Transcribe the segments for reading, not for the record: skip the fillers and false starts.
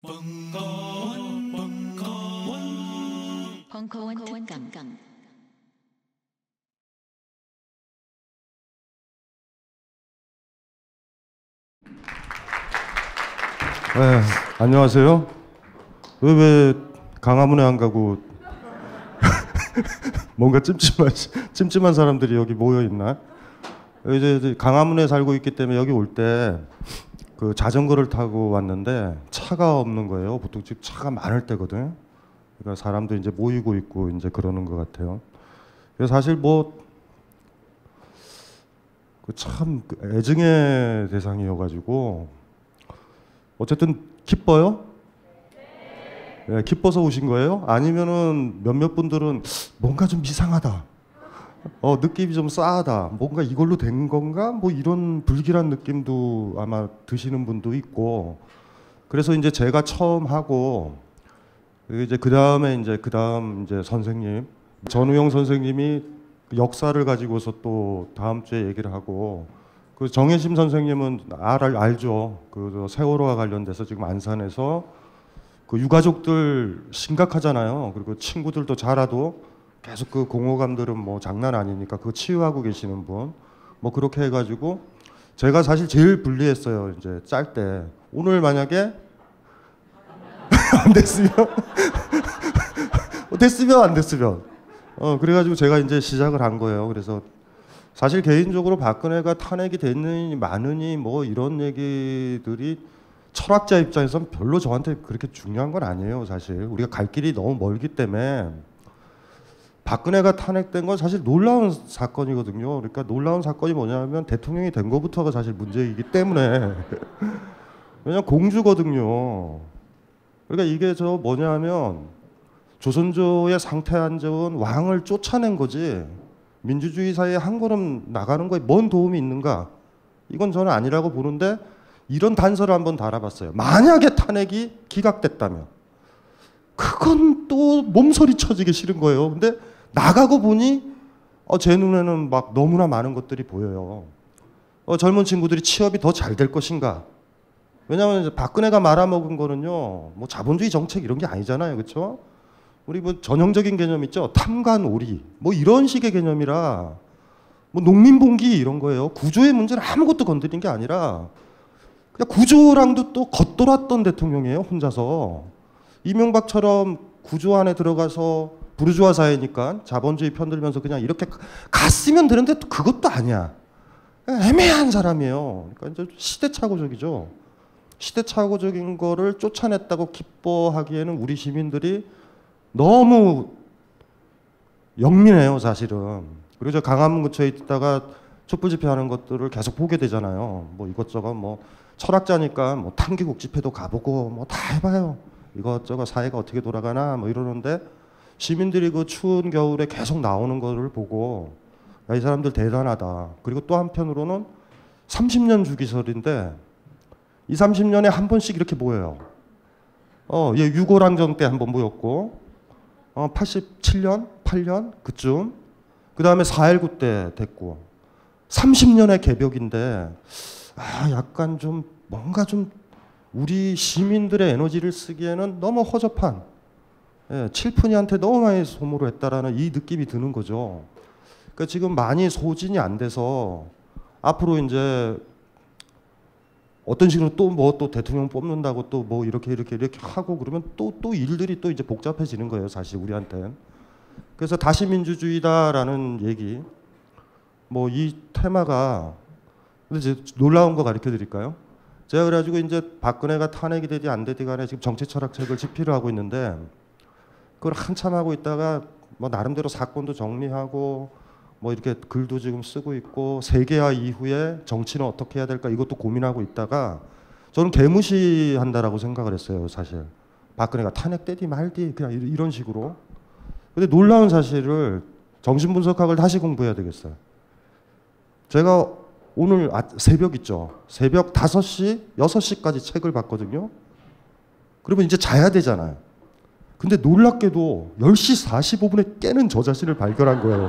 벙커원 특강. 네, 안녕하세요. 왜 강화문에 안 가고 뭔가 찜찜한 사람들이 여기 모여 있나? 이제 강화문에 살고 있기 때문에 여기 올 때 그 자전거를 타고 왔는데 차가 없는 거예요. 보통 지금 차가 많을 때거든. 그러니까 사람도 이제 모이고 있고 이제 그러는 것 같아요. 그래서 사실 뭐 참 애증의 대상이어가지고 어쨌든 기뻐요? 네, 기뻐서 오신 거예요? 아니면은 몇몇 분들은 뭔가 좀 이상하다. 느낌이 좀 싸하다. 뭔가 이걸로 된 건가? 뭐 이런 불길한 느낌도 아마 드시는 분도 있고. 그래서 이제 제가 처음 하고 이제 그 다음 이제 선생님 전우영 선생님이 역사를 가지고서 또 다음 주에 얘기를 하고 그 정혜심 선생님은 알죠. 그 세월호와 관련돼서 지금 안산에서 그 유가족들 심각하잖아요. 그리고 친구들도 자라도 계속 그 공허감들은 뭐 장난 아니니까 그거 치유하고 계시는 분. 뭐 그렇게 해가지고 제가 사실 제일 불리했어요. 이제 짤 때. 오늘 만약에 안 됐으면 됐으면 안 됐으면. 그래가지고 제가 이제 시작을 한 거예요. 그래서 사실 개인적으로 박근혜가 탄핵이 됐느니 마느니 뭐 이런 얘기들이 철학자 입장에서는 별로 저한테 그렇게 중요한 건 아니에요. 사실 우리가 갈 길이 너무 멀기 때문에 박근혜가 탄핵된 건 사실 놀라운 사건이거든요. 그러니까 놀라운 사건이 뭐냐면 대통령이 된 것부터가 사실 문제이기 때문에 왜냐면 공주거든요. 그러니까 이게 뭐냐면 조선조의 상태 안정은 왕을 쫓아낸 거지 민주주의 사회에 한 걸음 나가는 거에 뭔 도움이 있는가? 이건 저는 아니라고 보는데 이런 단서를 한번 달아봤어요. 만약에 탄핵이 기각됐다면 그건 또 몸서리 쳐지기 싫은 거예요. 근데 나가고 보니 제 눈에는 막 너무나 많은 것들이 보여요. 젊은 친구들이 취업이 더 잘 될 것인가? 왜냐하면 이제 박근혜가 말아먹은 거는요, 뭐 자본주의 정책 이런 게 아니잖아요, 그렇죠? 우리 뭐 전형적인 개념 있죠, 탐관오리, 뭐 이런 식의 개념이라 뭐 농민봉기 이런 거예요. 구조의 문제는 아무것도 건드린 게 아니라 그냥 구조랑도 또 겉돌았던 대통령이에요, 혼자서. 이명박처럼 구조 안에 들어가서 부르주아 사회니까 자본주의 편들면서 그냥 이렇게 갔으면 되는데 또 그것도 아니야. 애매한 사람이에요. 그러니까 이제 시대착오적이죠. 시대착오적인 거를 쫓아냈다고 기뻐하기에는 우리 시민들이 너무 영민해요, 사실은. 그리고 저 강화문 근처에 있다가 촛불 집회하는 것들을 계속 보게 되잖아요. 뭐 이것저것 뭐 철학자니까 뭐 탐기국 집회도 가보고 뭐 다 해봐요. 이것저것 사회가 어떻게 돌아가나 뭐 이러는데 시민들이 그 추운 겨울에 계속 나오는 거를 보고 야, 이 사람들 대단하다. 그리고 또 한편으로는 30년 주기설인데 이 30년에 한 번씩 이렇게 모여요. 얘 유고랑전 때 한 번 모였고 87년, 8년 그쯤 그 다음에 4.19 때 됐고 30년의 개벽인데 약간 좀 뭔가 좀 우리 시민들의 에너지를 쓰기에는 너무 허접한 칠푼이한테 너무 많이 소모를 했다라는 이 느낌이 드는 거죠. 그러니까 지금 많이 소진이 안 돼서 앞으로 이제 어떤 식으로 또 대통령 뽑는다고 또 뭐 이렇게 하고 그러면 또 일들이 또 이제 복잡해지는 거예요, 사실 우리한테는. 그래서 다시 민주주의다라는 얘기, 뭐 이 테마가 근데 이제 놀라운 거 가르쳐 드릴까요? 제가 그래가지고 이제 박근혜가 탄핵이 되지 안 되지 간에 지금 정치 철학책을 집필을 하고 있는데 그걸 한참 하고 있다가 뭐 나름대로 사건도 정리하고 뭐 이렇게 글도 지금 쓰고 있고 세계화 이후에 정치는 어떻게 해야 될까 이것도 고민하고 있다가 저는 개무시한다라고 생각을 했어요, 사실. 박근혜가 탄핵되디 말디 그냥 이런 식으로. 근데 놀라운 사실을 정신분석학을 다시 공부해야 되겠어요. 제가 오늘 새벽 있죠. 새벽 5시, 6시까지 책을 봤거든요. 그러면 이제 자야 되잖아요. 근데 놀랍게도 10시 45분에 깨는 저 자신을 발견한 거예요.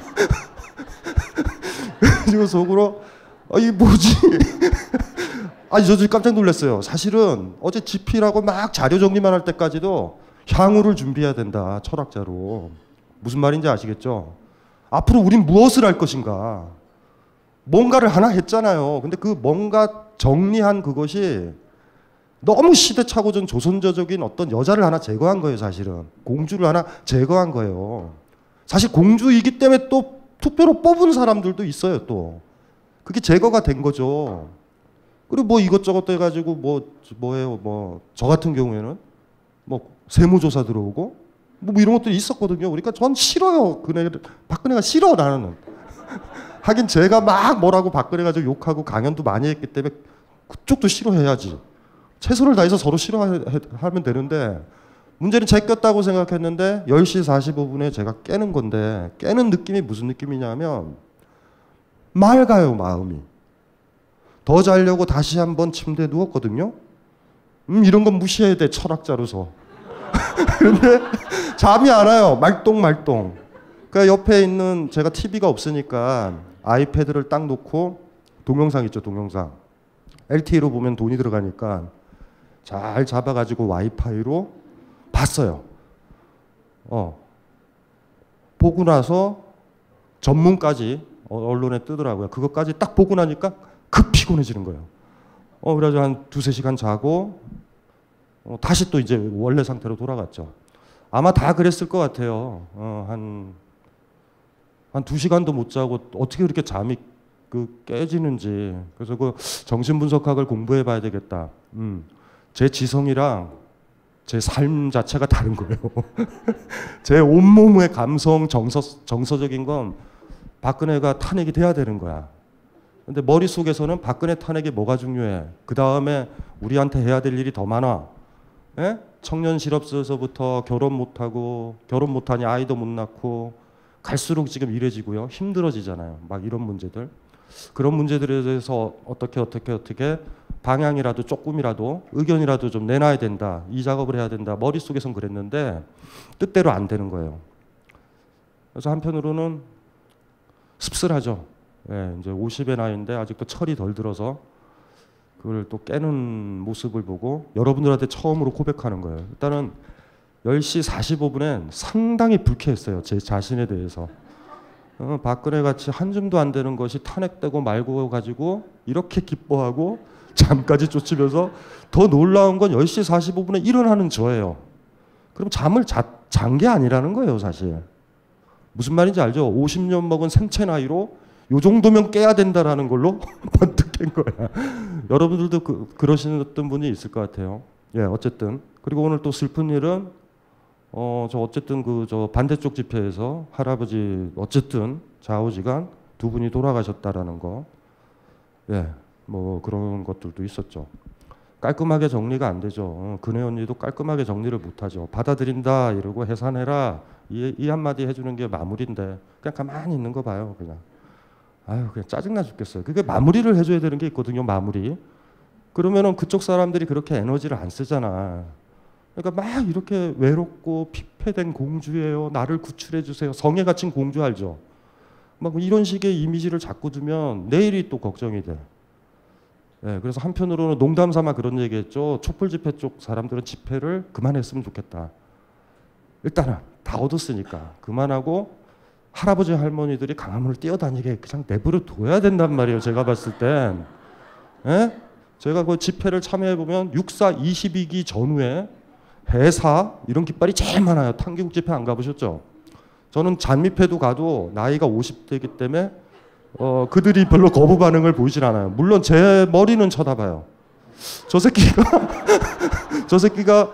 그래서 속으로 이 뭐지? 아니 저 깜짝 놀랐어요. 사실은 어제 집필하고 막 자료 정리만 할 때까지도 향후를 준비해야 된다. 철학자로. 무슨 말인지 아시겠죠? 앞으로 우린 무엇을 할 것인가. 뭔가를 하나 했잖아요. 근데 그 뭔가 정리한 그것이 너무 시대착오전 조선저적인 어떤 여자를 하나 제거한 거예요. 사실은. 공주를 하나 제거한 거예요. 사실 공주이기 때문에 또 투표로 뽑은 사람들도 있어요. 또. 그게 제거가 된 거죠. 그리고 뭐 이것저것 해가지고 뭐예요. 뭐 저 같은 경우에는 뭐 세무조사 들어오고 뭐 이런 것들이 있었거든요. 그러니까 전 싫어요. 박근혜가 싫어 나는. 하긴 제가 막 뭐라고 박근혜 가지고 욕하고 강연도 많이 했기 때문에 그쪽도 싫어해야지. 최선을 다해서 서로 싫어하면 되는데 문제는 제 꼈다고 생각했는데 10시 45분에 제가 깨는 건데 깨는 느낌이 무슨 느낌이냐면 맑아요. 마음이. 더 자려고 다시 한번 침대에 누웠거든요. 이런 건 무시해야 돼. 철학자로서. 그런데 잠이 안 와요. 말똥말똥. 그러니까 옆에 있는 제가 TV가 없으니까 아이패드를 딱 놓고 동영상 있죠. 동영상. LTE로 보면 돈이 들어가니까 잘 잡아가지고 와이파이로 봤어요. 보고 나서 전문까지 언론에 뜨더라고요. 그것까지 딱 보고 나니까 급 피곤해지는 거예요. 그래서 한 2-3시간 자고 다시 또 이제 원래 상태로 돌아갔죠. 아마 다 그랬을 것 같아요. 한 2시간도 못 자고 어떻게 그렇게 잠이 깨지는지. 그래서 그 정신분석학을 공부해 봐야 되겠다. 제 지성이랑 제 삶 자체가 다른 거예요. 제 온몸의 감성, 정서적인 건 박근혜가 탄핵이 돼야 되는 거야. 근데 머릿속에서는 박근혜 탄핵이 뭐가 중요해? 그 다음에 우리한테 해야 될 일이 더 많아. 예? 청년 실업소에서부터 결혼 못하고, 결혼 못하니 아이도 못 낳고, 갈수록 지금 이래지고요. 힘들어지잖아요. 막 이런 문제들. 그런 문제들에 대해서 어떻게 방향이라도 조금이라도 의견이라도 좀 내놔야 된다. 이 작업을 해야 된다. 머릿속에선 그랬는데 뜻대로 안 되는 거예요. 그래서 한편으로는 씁쓸하죠. 예, 이제 50의 나이인데 아직도 철이 덜 들어서 그걸 또 깨는 모습을 보고 여러분들한테 처음으로 고백하는 거예요. 일단은 10시 45분엔 상당히 불쾌했어요. 제 자신에 대해서. 박근혜 같이 한 줌도 안 되는 것이 탄핵되고 말고 가지고 이렇게 기뻐하고 잠까지 쫓으면서 더 놀라운 건 10시 45분에 일어나는 저예요. 그럼 잠을 잔 게 아니라는 거예요, 사실. 무슨 말인지 알죠? 50년 먹은 생체 나이로 요 정도면 깨야 된다라는 걸로 번뜩 깬 거야. 여러분들도 그러시는 어떤 분이 있을 것 같아요. 예, 어쨌든. 그리고 오늘 또 슬픈 일은 저 어쨌든 저 반대쪽 집회에서 할아버지 어쨌든 좌우지간 두 분이 돌아가셨다라는 거. 예, 뭐 그런 것들도 있었죠. 깔끔하게 정리가 안 되죠. 근혜 언니도 깔끔하게 정리를 못 하죠. 받아들인다 이러고 해산해라 이 한마디 해주는 게 마무리인데 그냥 가만히 있는 거 봐요. 그냥. 아유 그냥 짜증나 죽겠어요. 그게 마무리를 해줘야 되는 게 있거든요. 마무리. 그러면은 그쪽 사람들이 그렇게 에너지를 안 쓰잖아. 그러니까 막 이렇게 외롭고 피폐된 공주예요. 나를 구출해 주세요. 성에 갇힌 공주 알죠? 막 이런 식의 이미지를 자꾸 두면 내일이 또 걱정이 돼. 네, 그래서 한편으로는 농담 삼아 그런 얘기했죠. 촛불 집회 쪽 사람들은 집회를 그만했으면 좋겠다. 일단은 다 얻었으니까 그만하고 할아버지 할머니들이 강화문을 뛰어다니게 그냥 내버려 둬야 된단 말이에요. 제가 봤을 땐. 예? 제가 그 집회를 참여해보면 6.4 22기 전후에 해사 이런 깃발이 제일 많아요. 탄기국 집회 안 가보셨죠? 저는 잔미패도 가도 나이가 50대이기 때문에 그들이 별로 거부 반응을 보이질 않아요. 물론 제 머리는 쳐다봐요. 저 새끼가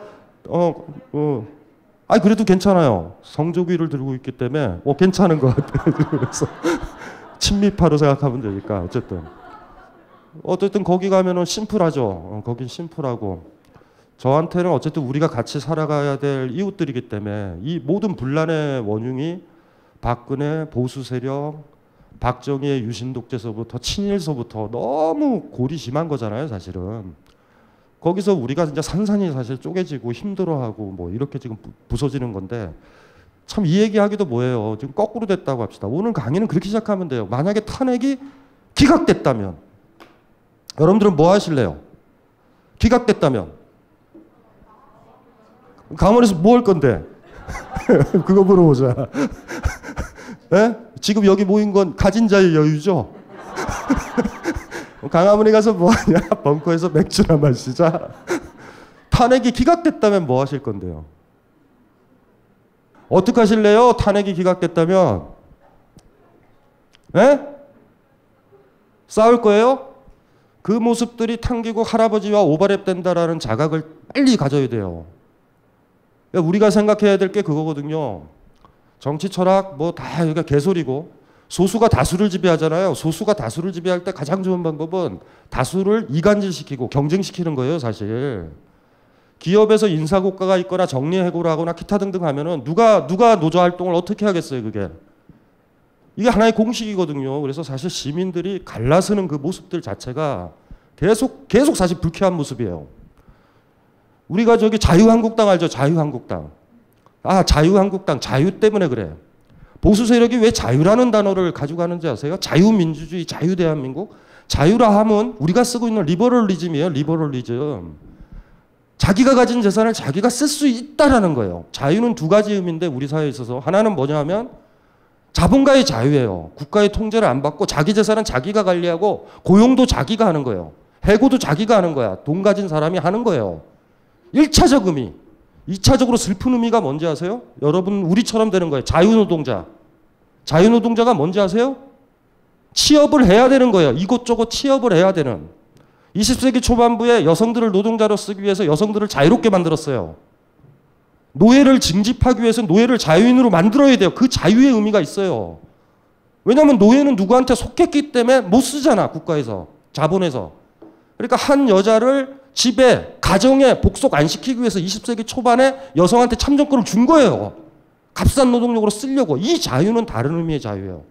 아니 그래도 괜찮아요. 성조기를 들고 있기 때문에 괜찮은 것 같아요. 그래서 친미파로 생각하면 되니까 어쨌든 거기 가면은 심플하죠. 거긴 심플하고 저한테는 어쨌든 우리가 같이 살아가야 될 이웃들이기 때문에 이 모든 분란의 원흉이 박근혜 보수 세력, 박정희의 유신 독재서부터 친일서부터 너무 골이 심한 거잖아요, 사실은. 거기서 우리가 진짜 산산이 사실 쪼개지고 힘들어하고 뭐 이렇게 지금 부서지는 건데 참 이 얘기하기도 뭐예요. 지금 거꾸로 됐다고 합시다. 오늘 강의는 그렇게 시작하면 돼요. 만약에 탄핵이 기각됐다면 여러분들은 뭐 하실래요? 기각됐다면. 강원에서 뭐 할 건데? 그거 물어보자. 예? 지금 여기 모인 건 가진 자의 여유죠? 강화문에 가서 뭐 하냐? 벙커에서 맥주나 마시자. 탄핵이 기각됐다면 뭐 하실 건데요? 어떻게 하실래요? 탄핵이 기각됐다면? 예? 싸울 거예요? 그 모습들이 탕기국 할아버지와 오버랩 된다라는 자각을 빨리 가져야 돼요. 우리가 생각해야 될 게 그거거든요. 정치 철학 뭐 다 여기가 개소리고 소수가 다수를 지배하잖아요. 소수가 다수를 지배할 때 가장 좋은 방법은 다수를 이간질시키고 경쟁시키는 거예요, 사실. 기업에서 인사고과가 있거나 정리해고를 하거나 기타 등등 하면은 누가 노조 활동을 어떻게 하겠어요, 그게. 이게 하나의 공식이거든요. 그래서 사실 시민들이 갈라서는 그 모습들 자체가 계속 사실 불쾌한 모습이에요. 우리가 저기 자유한국당 알죠? 자유한국당. 아, 자유한국당. 자유 때문에 그래. 보수 세력이 왜 자유라는 단어를 가지고 가는지 아세요? 자유민주주의, 자유대한민국. 자유라 하면 우리가 쓰고 있는 리버럴리즘이에요. 리버럴리즘. 자기가 가진 재산을 자기가 쓸 수 있다라는 거예요. 자유는 두 가지 의미인데 우리 사회에 있어서 하나는 뭐냐면 자본가의 자유예요. 국가의 통제를 안 받고 자기 재산은 자기가 관리하고 고용도 자기가 하는 거예요. 해고도 자기가 하는 거야. 돈 가진 사람이 하는 거예요. 1차적 의미. 2차적으로 슬픈 의미가 뭔지 아세요? 여러분 우리처럼 되는 거예요. 자유노동자. 자유노동자가 뭔지 아세요? 취업을 해야 되는 거예요. 이곳저곳 취업을 해야 되는. 20세기 초반부에 여성들을 노동자로 쓰기 위해서 여성들을 자유롭게 만들었어요. 노예를 징집하기 위해서 노예를 자유인으로 만들어야 돼요. 그 자유의 의미가 있어요. 왜냐하면 노예는 누구한테 속했기 때문에 못 쓰잖아. 국가에서. 자본에서. 그러니까 한 여자를 집에 가정에 복속 안 시키기 위해서 20세기 초반에 여성한테 참정권을 준 거예요. 값싼 노동력으로 쓰려고. 이 자유는 다른 의미의 자유예요.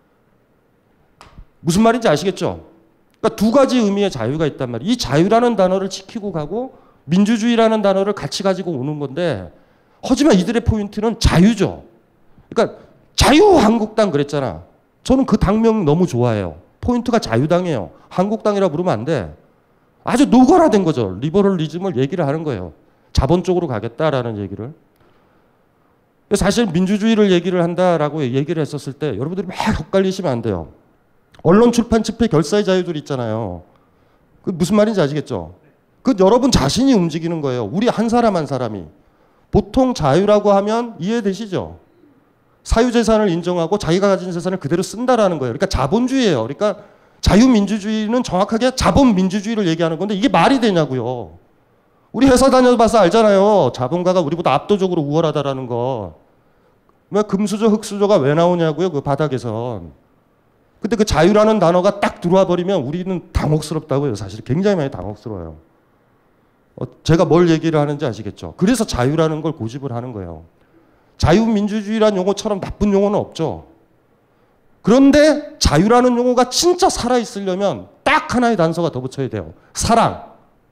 무슨 말인지 아시겠죠? 그러니까 두 가지 의미의 자유가 있단 말이에요. 이 자유라는 단어를 지키고 가고 민주주의라는 단어를 같이 가지고 오는 건데 하지만 이들의 포인트는 자유죠. 그러니까 자유한국당 그랬잖아. 저는 그 당명 너무 좋아해요. 포인트가 자유당이에요. 한국당이라 부르면 안 돼. 아주 노골화된 거죠. 리버럴리즘을 얘기를 하는 거예요. 자본 쪽으로 가겠다라는 얘기를. 사실 민주주의를 얘기를 한다라고 얘기를 했었을 때 여러분들이 막 헷갈리시면 안 돼요. 언론, 출판, 집회, 결사의 자유들 있잖아요. 그 무슨 말인지 아시겠죠? 그 여러분 자신이 움직이는 거예요. 우리 한 사람 한 사람이. 보통 자유라고 하면 이해되시죠? 사유재산을 인정하고 자기가 가진 재산을 그대로 쓴다라는 거예요. 그러니까 자본주의예요. 그러니까 자유민주주의는 정확하게 자본민주주의를 얘기하는 건데 이게 말이 되냐고요. 우리 회사 다녀봐서 알잖아요. 자본가가 우리보다 압도적으로 우월하다라는 거. 왜 금수저, 흑수저가 왜 나오냐고요. 그 바닥에선. 근데 그 자유라는 단어가 딱 들어와 버리면 우리는 당혹스럽다고요. 사실 굉장히 많이 당혹스러워요. 제가 뭘 얘기를 하는지 아시겠죠? 그래서 자유라는 걸 고집을 하는 거예요. 자유민주주의라는 용어처럼 나쁜 용어는 없죠. 그런데 자유라는 용어가 진짜 살아있으려면 딱 하나의 단서가 더 붙여야 돼요. 사랑.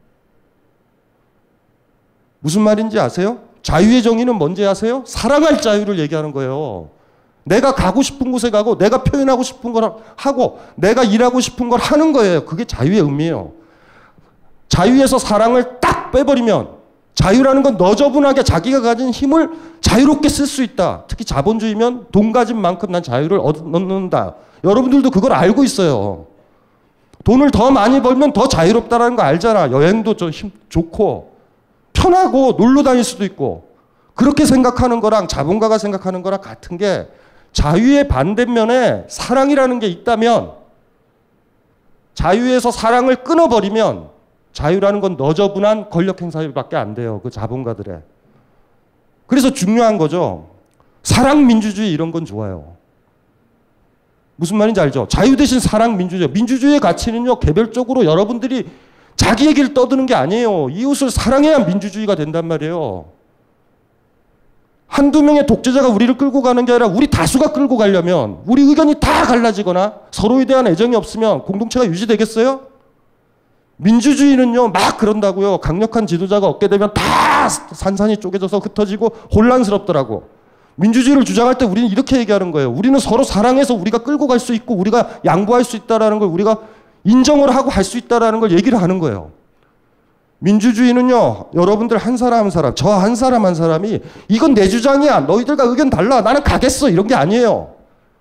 무슨 말인지 아세요? 자유의 정의는 뭔지 아세요? 사랑할 자유를 얘기하는 거예요. 내가 가고 싶은 곳에 가고 내가 표현하고 싶은 걸 하고 내가 일하고 싶은 걸 하는 거예요. 그게 자유의 의미예요. 자유에서 사랑을 딱 빼버리면 자유라는 건 너저분하게 자기가 가진 힘을 자유롭게 쓸 수 있다. 특히 자본주의면 돈 가진 만큼 난 자유를 얻는다. 여러분들도 그걸 알고 있어요. 돈을 더 많이 벌면 더 자유롭다는 거 알잖아. 여행도 좋고 편하고 놀러 다닐 수도 있고. 그렇게 생각하는 거랑 자본가가 생각하는 거랑 같은 게 자유의 반대면에 사랑이라는 게 있다면 자유에서 사랑을 끊어버리면 자유라는 건 너저분한 권력 행사밖에 안 돼요. 그 자본가들의. 그래서 중요한 거죠. 사랑 민주주의 이런 건 좋아요. 무슨 말인지 알죠? 자유 대신 사랑 민주주의. 민주주의의 가치는요. 개별적으로 여러분들이 자기 얘기를 떠드는 게 아니에요. 이웃을 사랑해야 민주주의가 된단 말이에요. 한두 명의 독재자가 우리를 끌고 가는 게 아니라 우리 다수가 끌고 가려면 우리 의견이 다 갈라지거나 서로에 대한 애정이 없으면 공동체가 유지되겠어요? 민주주의는요, 막 그런다고요. 강력한 지도자가 얻게 되면 다 산산이 쪼개져서 흩어지고 혼란스럽더라고. 민주주의를 주장할 때 우리는 이렇게 얘기하는 거예요. 우리는 서로 사랑해서 우리가 끌고 갈 수 있고 우리가 양보할 수 있다는 걸 우리가 인정을 하고 할 수 있다는 걸 얘기를 하는 거예요. 민주주의는요, 여러분들 한 사람 한 사람, 저 한 사람 한 사람이 이건 내 주장이야, 너희들과 의견 달라, 나는 가겠어, 이런 게 아니에요.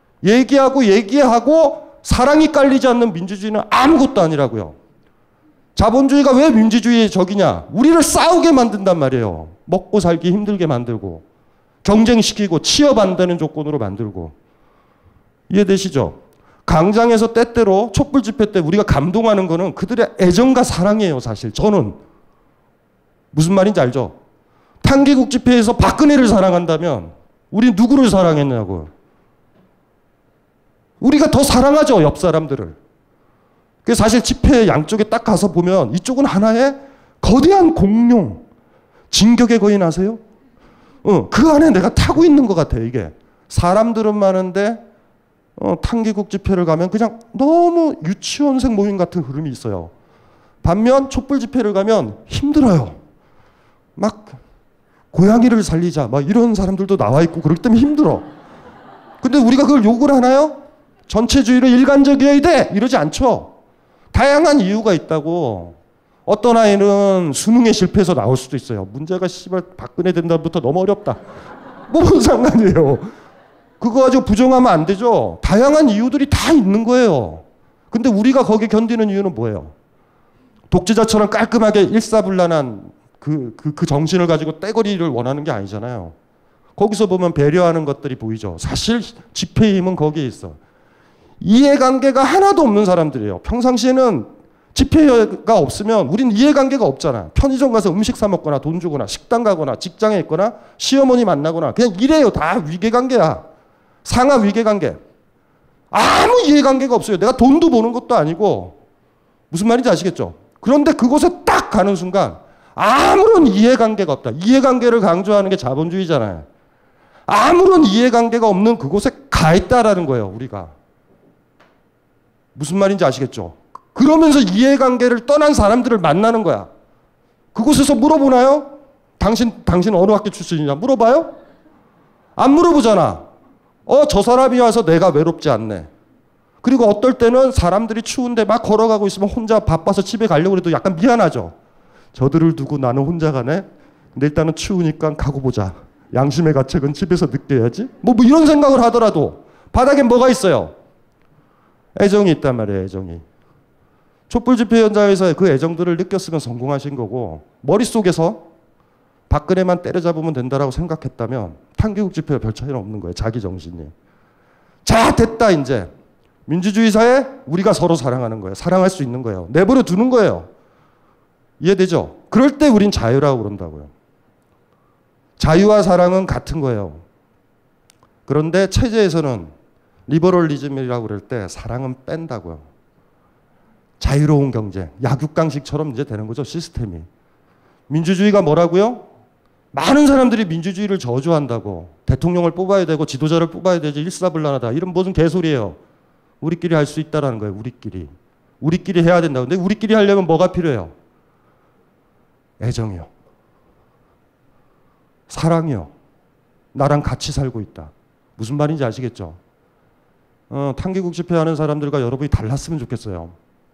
얘기하고 사랑이 깔리지 않는 민주주의는 아무것도 아니라고요. 자본주의가 왜 민주주의의 적이냐? 우리를 싸우게 만든단 말이에요. 먹고 살기 힘들게 만들고, 경쟁시키고, 취업 안 되는 조건으로 만들고. 이해되시죠? 광장에서 때때로 촛불 집회 때 우리가 감동하는 거는 그들의 애정과 사랑이에요, 사실. 저는. 무슨 말인지 알죠? 탄기국 집회에서 박근혜를 사랑한다면 우리 누구를 사랑했냐고요. 우리가 더 사랑하죠, 옆 사람들을. 그래서 사실 집회 양쪽에 딱 가서 보면 이쪽은 하나의 거대한 공룡, 진격의 거인 아세요? 그 안에 내가 타고 있는 것 같아요, 이게. 사람들은 많은데 탄기국 집회를 가면 그냥 너무 유치원생 모임 같은 흐름이 있어요. 반면 촛불 집회를 가면 힘들어요. 막 고양이를 살리자 막 이런 사람들도 나와 있고 그렇기 때문에 힘들어. 근데 우리가 그걸 욕을 하나요? 전체주의로 일관적이어야 돼 이러지 않죠. 다양한 이유가 있다고. 어떤 아이는 수능에 실패해서 나올 수도 있어요. 문제가 씨발 박근혜 된다부터 너무 어렵다. 뭐 무슨 상관이에요. 그거 가지고 부정하면 안 되죠. 다양한 이유들이 다 있는 거예요. 근데 우리가 거기에 견디는 이유는 뭐예요? 독재자처럼 깔끔하게 일사불란한 그 정신을 가지고 떼거리를 원하는 게 아니잖아요. 거기서 보면 배려하는 것들이 보이죠. 사실 집회의 힘은 거기에 있어. 이해관계가 하나도 없는 사람들이에요. 평상시에는 집회가 없으면 우린 이해관계가 없잖아. 편의점 가서 음식 사 먹거나 돈 주거나 식당 가거나 직장에 있거나 시어머니 만나거나 그냥 이래요. 다 위계관계야. 상하 위계관계. 아무 이해관계가 없어요. 내가 돈도 버는 것도 아니고. 무슨 말인지 아시겠죠? 그런데 그곳에 딱 가는 순간 아무런 이해관계가 없다. 이해관계를 강조하는 게 자본주의잖아요. 아무런 이해관계가 없는 그곳에 가 있다라는 거예요, 우리가. 무슨 말인지 아시겠죠? 그러면서 이해관계를 떠난 사람들을 만나는 거야. 그곳에서 물어보나요? 당신 어느 학교 출신이냐? 물어봐요? 안 물어보잖아. 저 사람이 와서 내가 외롭지 않네. 그리고 어떨 때는 사람들이 추운데 막 걸어가고 있으면 혼자 바빠서 집에 가려고 해도 약간 미안하죠. 저들을 두고 나는 혼자 가네? 근데 일단은 추우니까 가고 보자. 양심의 가책은 집에서 느껴야지. 뭐 이런 생각을 하더라도 바닥엔 뭐가 있어요? 애정이 있단 말이에요, 애정이. 촛불 집회 현장에서 그 애정들을 느꼈으면 성공하신 거고, 머릿속에서 박근혜만 때려잡으면 된다라고 생각했다면 탄기국 집회와 별 차이는 없는 거예요, 자기 정신이. 자, 됐다 이제. 민주주의 사회 우리가 서로 사랑하는 거예요. 사랑할 수 있는 거예요. 내버려 두는 거예요. 이해되죠? 그럴 때 우린 자유라고 그런다고요. 자유와 사랑은 같은 거예요. 그런데 체제에서는 리버럴리즘이라고 그럴 때 사랑은 뺀다고요. 자유로운 경제, 약육강식처럼 이제 되는 거죠, 시스템이. 민주주의가 뭐라고요? 많은 사람들이 민주주의를 저주한다고. 대통령을 뽑아야 되고 지도자를 뽑아야 되지 일사불란하다. 이런 무슨 개소리예요. 우리끼리 할 수 있다라는 거예요, 우리끼리. 우리끼리 해야 된다. 근데 우리끼리 하려면 뭐가 필요해요? 애정이요. 사랑이요. 나랑 같이 살고 있다. 무슨 말인지 아시겠죠? 탄기국 집회하는 사람들과 여러분이 달랐으면 좋겠어요.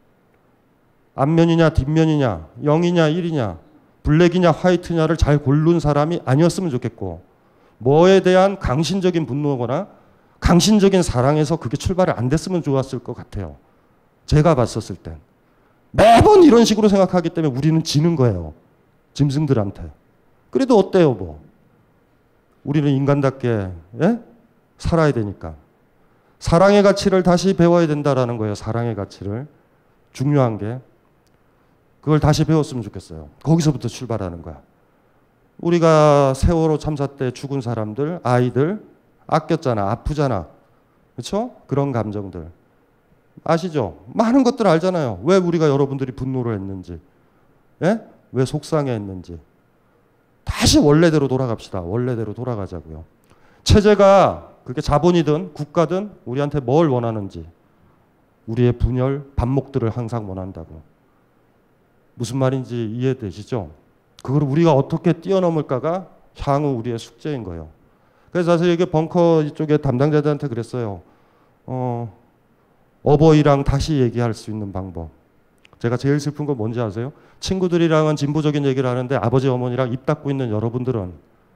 앞면이냐 뒷면이냐 0이냐 1이냐 블랙이냐 화이트냐를 잘 고른 사람이 아니었으면 좋겠고, 뭐에 대한 강신적인 분노거나 강신적인 사랑에서 그게 출발이 안 됐으면 좋았을 것 같아요. 제가 봤었을 땐. 매번 이런 식으로 생각하기 때문에 우리는 지는 거예요, 짐승들한테. 그래도 어때요, 뭐. 우리는 인간답게 살아야 되니까. 사랑의 가치를 다시 배워야 된다라는 거예요, 사랑의 가치를. 중요한 게. 그걸 다시 배웠으면 좋겠어요. 거기서부터 출발하는 거야. 우리가 세월호 참사 때 죽은 사람들, 아이들 아꼈잖아, 아프잖아. 그렇죠? 그런 감정들. 아시죠? 많은 것들 알잖아요. 왜 우리가 여러분들이 분노를 했는지. 예? 왜 속상해했는지. 다시 원래대로 돌아갑시다. 원래대로 돌아가자고요. 체제가 그게 자본이든 국가든 우리한테 뭘 원하는지. 우리의 분열, 반목들을 항상 원한다고. 무슨 말인지 이해되시죠? 그걸 우리가 어떻게 뛰어넘을까가 향후 우리의 숙제인 거예요. 그래서 사실 이게 벙커 이쪽에 담당자들한테 그랬어요. 어버이랑 다시 얘기할 수 있는 방법. 제가 제일 슬픈 건 뭔지 아세요? 친구들이랑은 진보적인 얘기를 하는데 아버지 어머니랑 입 닫고 있는 여러분들은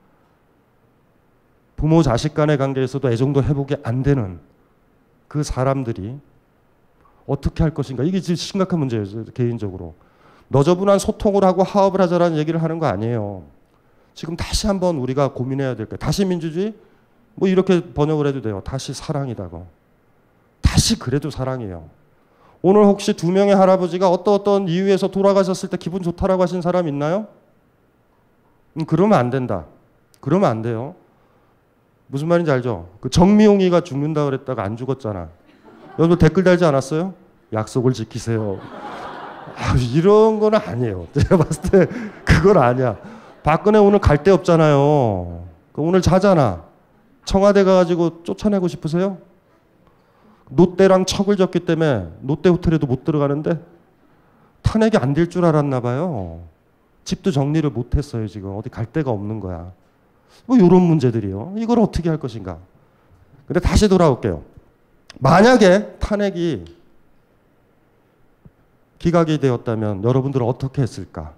부모 자식 간의 관계에서도 애정도 회복이 안 되는 그 사람들이 어떻게 할 것인가. 이게 진짜 심각한 문제예요. 개인적으로. 너저분한 소통을 하고 화합을 하자라는 얘기를 하는 거 아니에요. 지금 다시 한번 우리가 고민해야 될 거예요. 다시 민주주의? 뭐 이렇게 번역을 해도 돼요. 다시 사랑이다고. 다시 그래도 사랑이에요. 오늘 혹시 두 명의 할아버지가 어떤 이유에서 돌아가셨을 때 기분 좋다라고 하신 사람 있나요? 그러면 안 된다. 그러면 안 돼요. 무슨 말인지 알죠? 그 정미용이가 죽는다 그랬다가 안 죽었잖아. 여러분 댓글 달지 않았어요? 약속을 지키세요. 이런 건 아니에요. 제가 봤을 때 그건 아니야. 박근혜 오늘 갈 데 없잖아요. 오늘 자잖아. 청와대 가가지고 쫓아내고 싶으세요? 롯데랑 척을 졌기 때문에 롯데 호텔에도 못 들어가는데 탄핵이 안 될 줄 알았나 봐요. 집도 정리를 못 했어요. 지금 어디 갈 데가 없는 거야. 뭐 이런 문제들이요. 이걸 어떻게 할 것인가. 근데 다시 돌아올게요. 만약에 탄핵이 기각이 되었다면 여러분들은 어떻게 했을까?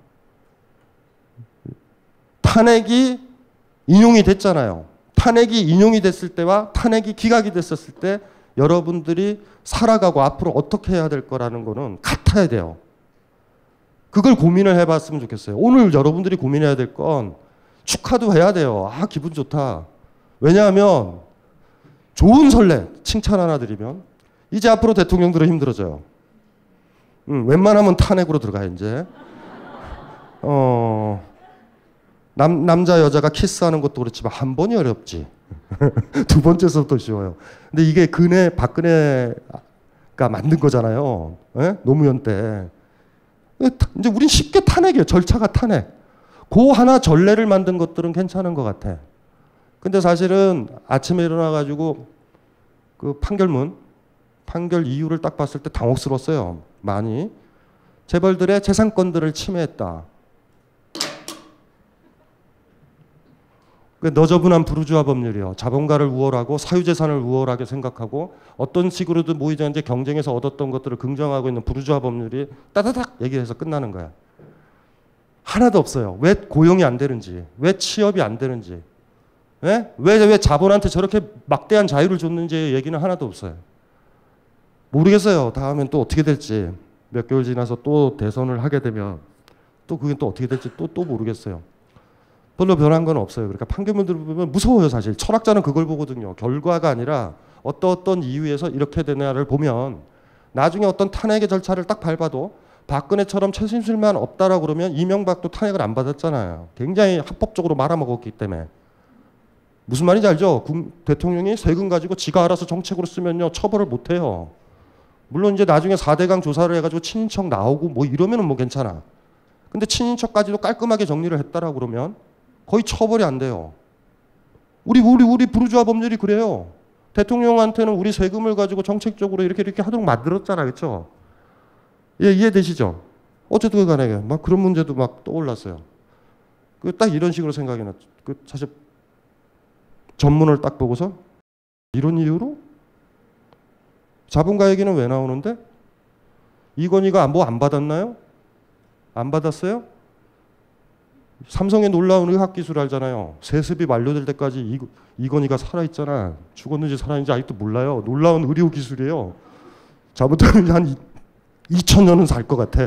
탄핵이 인용이 됐잖아요. 탄핵이 인용이 됐을 때와 탄핵이 기각이 됐었을 때 여러분들이 살아가고 앞으로 어떻게 해야 될 거라는 거는 같아야 돼요. 그걸 고민을 해봤으면 좋겠어요. 오늘 여러분들이 고민해야 될 건 축하도 해야 돼요. 아, 기분 좋다. 왜냐하면 좋은 설레, 칭찬 하나 드리면 이제 앞으로 대통령들은 힘들어져요. 웬만하면 탄핵으로 들어가요, 이제. 남자, 여자가 키스하는 것도 그렇지만 한 번이 어렵지. 두 번째서부터 쉬워요. 근데 이게 박근혜가 만든 거잖아요. 예? 노무현 때. 이제 우린 쉽게 탄핵이에요. 절차가 탄핵. 그 하나 전례를 만든 것들은 괜찮은 것 같아. 근데 사실은 아침에 일어나가지고 그 판결 이유를 딱 봤을 때 당혹스러웠어요. 많이. 재벌들의 재산권들을 침해했다. 너저분한 부르주아 법률이요. 자본가를 우월하고 사유재산을 우월하게 생각하고 어떤 식으로든 모이자 이제 경쟁에서 얻었던 것들을 긍정하고 있는 부르주아 법률이 따다닥 얘기해서 끝나는 거야. 하나도 없어요. 왜 고용이 안 되는지, 왜 취업이 안 되는지, 왜 자본한테 저렇게 막대한 자유를 줬는지 얘기는 하나도 없어요. 모르겠어요. 다음엔 또 어떻게 될지. 몇 개월 지나서 또 대선을 하게 되면 또 그게 또 어떻게 될지 또 모르겠어요. 별로 변한 건 없어요. 그러니까 판결문들을 보면 무서워요, 사실. 철학자는 그걸 보거든요. 결과가 아니라 어떤 이유에서 이렇게 되냐를 보면 나중에 어떤 탄핵의 절차를 딱 밟아도 박근혜처럼 최순실만 없다라고 그러면 이명박도 탄핵을 안 받았잖아요. 굉장히 합법적으로 말아먹었기 때문에. 무슨 말인지 알죠? 대통령이 세금 가지고 지가 알아서 정책으로 쓰면요, 처벌을 못 해요. 물론 이제 나중에 4대강 조사를 해가지고 친인척 나오고 뭐 이러면은 뭐 괜찮아. 근데 친인척까지도 깔끔하게 정리를 했다라고 그러면 거의 처벌이 안 돼요. 우리 부르주아 법률이 그래요. 대통령한테는 우리 세금을 가지고 정책적으로 이렇게 하도록 만들었잖아, 그렇죠? 예, 이해되시죠? 어쨌든 간에 막 그런 문제도 막 떠올랐어요. 딱 이런 식으로 생각이 났죠. 사실 전문을 딱 보고서 이런 이유로 자본가 얘기는 왜 나오는데? 이건희가 뭐 안 받았나요? 안 받았어요? 삼성의 놀라운 의학기술 알잖아요. 세습이 완료될 때까지 이건희가 살아있잖아. 죽었는지 살아있는지 아직도 몰라요. 놀라운 의료기술이에요. 잘못하면 한 2000년은 살 것 같아.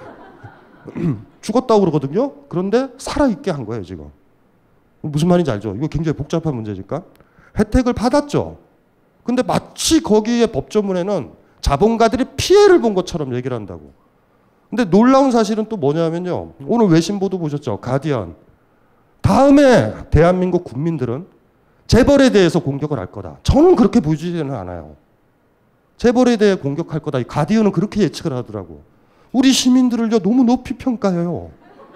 죽었다고 그러거든요. 그런데 살아있게 한 거예요, 지금. 무슨 말인지 알죠? 이거 굉장히 복잡한 문제니까. 혜택을 받았죠. 근데 마치 거기에 법조문에는 자본가들이 피해를 본 것처럼 얘기를 한다고. 근데 놀라운 사실은 또 뭐냐면요. 오늘 외신보도 보셨죠? 가디언. 다음에 대한민국 국민들은 재벌에 대해서 공격을 할 거다. 저는 그렇게 보이지는 않아요. 재벌에 대해 공격할 거다. 가디언은 그렇게 예측을 하더라고. 우리 시민들을요, 너무 높이 평가해요.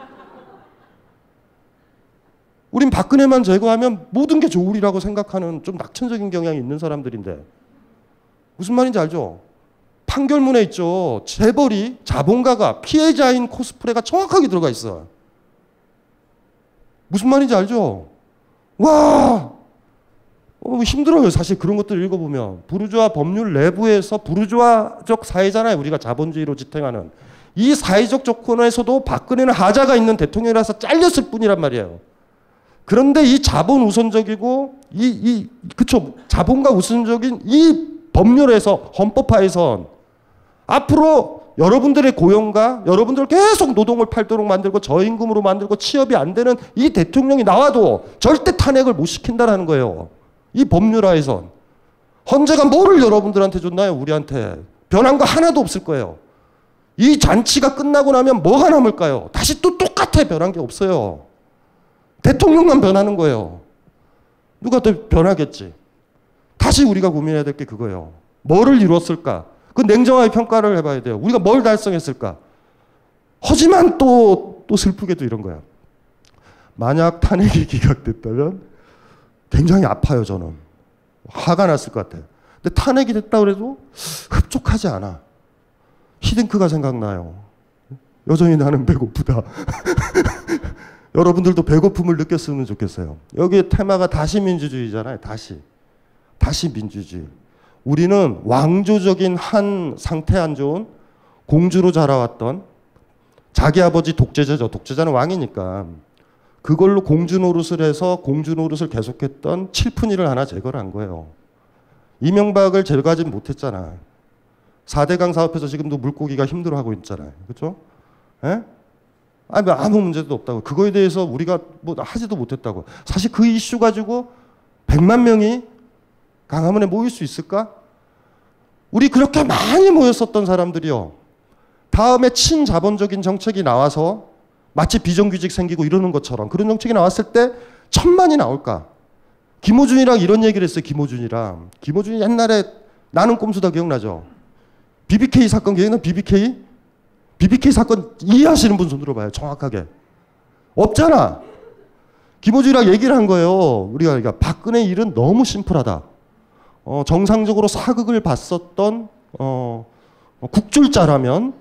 우린 박근혜만 제거하면 모든 게 좋으리라고 생각하는 좀 낙천적인 경향이 있는 사람들인데 무슨 말인지 알죠? 판결문에 있죠. 재벌이 자본가가 피해자인 코스프레가 정확하게 들어가 있어. 무슨 말인지 알죠? 와, 힘들어요. 사실 그런 것들 읽어보면 부르주아 법률 내부에서 부르주아적 사회잖아요. 우리가 자본주의로 지탱하는 이 사회적 조건에서도 박근혜는 하자가 있는 대통령이라서 잘렸을 뿐이란 말이에요. 그런데 이 자본 우선적이고 그쵸, 자본과 우선적인 이 법률에서 헌법화에선 앞으로 여러분들의 고용과 여러분들 계속 노동을 팔도록 만들고 저임금으로 만들고 취업이 안 되는 이 대통령이 나와도 절대 탄핵을 못 시킨다는 거예요. 이 법률화에선. 헌재가 뭐를 여러분들한테 줬나요? 우리한테. 변한 거 하나도 없을 거예요. 이 잔치가 끝나고 나면 뭐가 남을까요? 다시 또 똑같아. 변한 게 없어요. 대통령만 변하는 거예요. 누가 더 변하겠지. 다시 우리가 고민해야 될 게 그거예요. 뭐를 이뤘을까? 그 냉정하게 평가를 해봐야 돼요. 우리가 뭘 달성했을까? 하지만 또 슬프게도 이런 거야. 만약 탄핵이 기각됐다면 굉장히 아파요, 저는. 화가 났을 것 같아요. 근데 탄핵이 됐다고 해도 흡족하지 않아. 히딩크가 생각나요. 여전히 나는 배고프다. 여러분들도 배고픔을 느꼈으면 좋겠어요. 여기 테마가 다시 민주주의잖아요. 다시 민주주의. 우리는 왕조적인 한 상태 안 좋은 공주로 자라왔던 자기 아버지 독재자죠. 독재자는 왕이니까. 그걸로 공주 노릇을 해서 공주 노릇을 계속했던 칠푼이를 하나 제거를 한 거예요. 이명박을 제거하지 못했잖아. 4대강 사업에서 지금도 물고기가 힘들어하고 있잖아요. 그렇죠? 예? 아무 문제도 없다고. 그거에 대해서 우리가 뭐 하지도 못했다고. 사실 그 이슈 가지고 100만 명이 강화문에 모일 수 있을까? 우리 그렇게 많이 모였었던 사람들이요. 다음에 친자본적인 정책이 나와서 마치 비정규직 생기고 이러는 것처럼 그런 정책이 나왔을 때 1000만이 나올까? 김어준이랑 이런 얘기를 했어요. 김어준이 옛날에 나는 꼼수다 기억나죠? BBK 사건 기억나? BBK 사건 이해하시는 분 손 들어봐요. 정확하게. 없잖아. 김어준이랑 얘기를 한 거예요. 우리가 그러니까 박근혜 일은 너무 심플하다. 정상적으로 사극을 봤었던 국줄자라면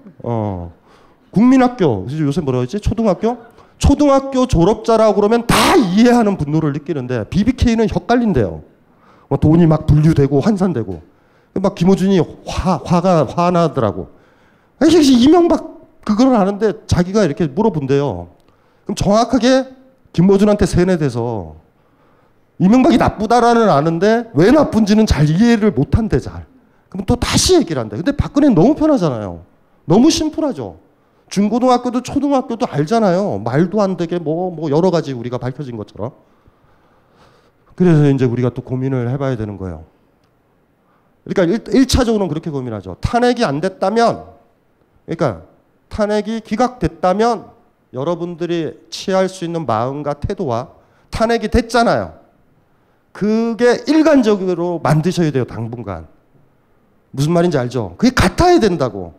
국민학교 요새 뭐라 그러지? 초등학교 졸업자라고 그러면 다 이해하는 분노를 느끼는데 BBK는 헷갈린대요. 돈이 막 분류되고 환산되고 막 김어준이 화나더라고. 이명박 그걸 아는데 자기가 이렇게 물어본대요. 그럼 정확하게 김어준한테 세뇌돼서 이명박이 나쁘다라는 아는데 왜 나쁜지는 잘 이해를 못한대 잘. 그럼 또 다시 얘기를 한대. 근데 박근혜는 너무 편하잖아요. 너무 심플하죠. 중고등학교도 초등학교도 알잖아요. 말도 안 되게 뭐 여러 가지 우리가 밝혀진 것처럼. 그래서 이제 우리가 또 고민을 해봐야 되는 거예요. 그러니까 1차적으로는 그렇게 고민하죠. 탄핵이 안 됐다면, 그러니까 탄핵이 기각됐다면 여러분들이 취할 수 있는 마음과 태도와 탄핵이 됐잖아요. 그게 일관적으로 만드셔야 돼요. 당분간. 무슨 말인지 알죠? 그게 같아야 된다고.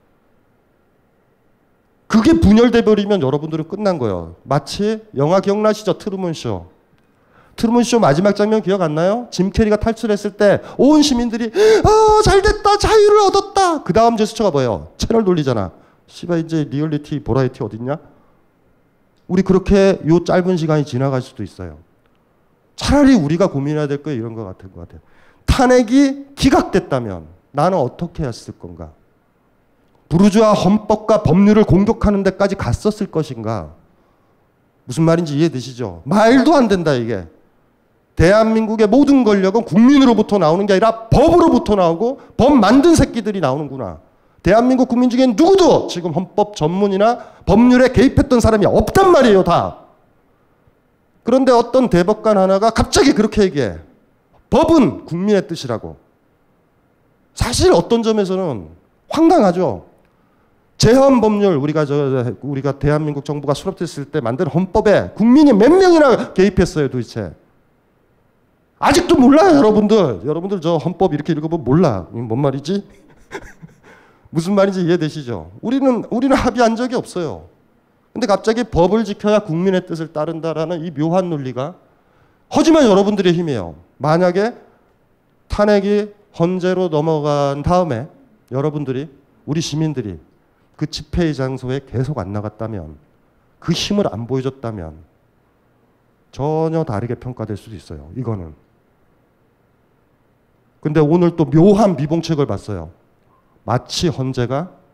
그게 분열돼 버리면 여러분들은 끝난 거예요. 마치 영화 기억나시죠? 트루먼쇼. 트루먼쇼 마지막 장면 기억 안 나요? 짐 캐리가 탈출했을 때 온 시민들이 잘됐다 자유를 얻었다. 그 다음 제스처가 뭐예요? 채널 돌리잖아. 씨발 이제 리얼리티 버라이티 어딨냐? 우리 그렇게 요 짧은 시간이 지나갈 수도 있어요. 차라리 우리가 고민해야 될 거 이런 것 같아요. 탄핵이 기각됐다면 나는 어떻게 했을 건가? 부르주아 헌법과 법률을 공격하는 데까지 갔었을 것인가? 무슨 말인지 이해되시죠? 말도 안 된다 이게. 대한민국의 모든 권력은 국민으로부터 나오는 게 아니라 법으로부터 나오고 법 만든 새끼들이 나오는구나. 대한민국 국민 중에 누구도 지금 헌법 전문이나 법률에 개입했던 사람이 없단 말이에요 다. 그런데 어떤 대법관 하나가 갑자기 그렇게 얘기해. 법은 국민의 뜻이라고. 사실 어떤 점에서는 황당하죠. 제헌 법률 우리가 대한민국 정부가 수립됐을 때 만든 헌법에 국민이 몇 명이나 개입했어요 도대체. 아직도 몰라요 여러분들. 여러분들 저 헌법 이렇게 읽어보면 몰라. 뭔 말이지? 무슨 말인지 이해되시죠? 우리는 합의한 적이 없어요. 근데 갑자기 법을 지켜야 국민의 뜻을 따른다라는 이 묘한 논리가 하지만 여러분들의 힘이에요. 만약에 탄핵이 헌재로 넘어간 다음에 여러분들이 우리 시민들이 그 집회의 장소에 계속 안 나갔다면 그 힘을 안 보여줬다면 전혀 다르게 평가될 수도 있어요. 이거는. 근데 오늘 또 묘한 미봉책을 봤어요. 마치 헌재가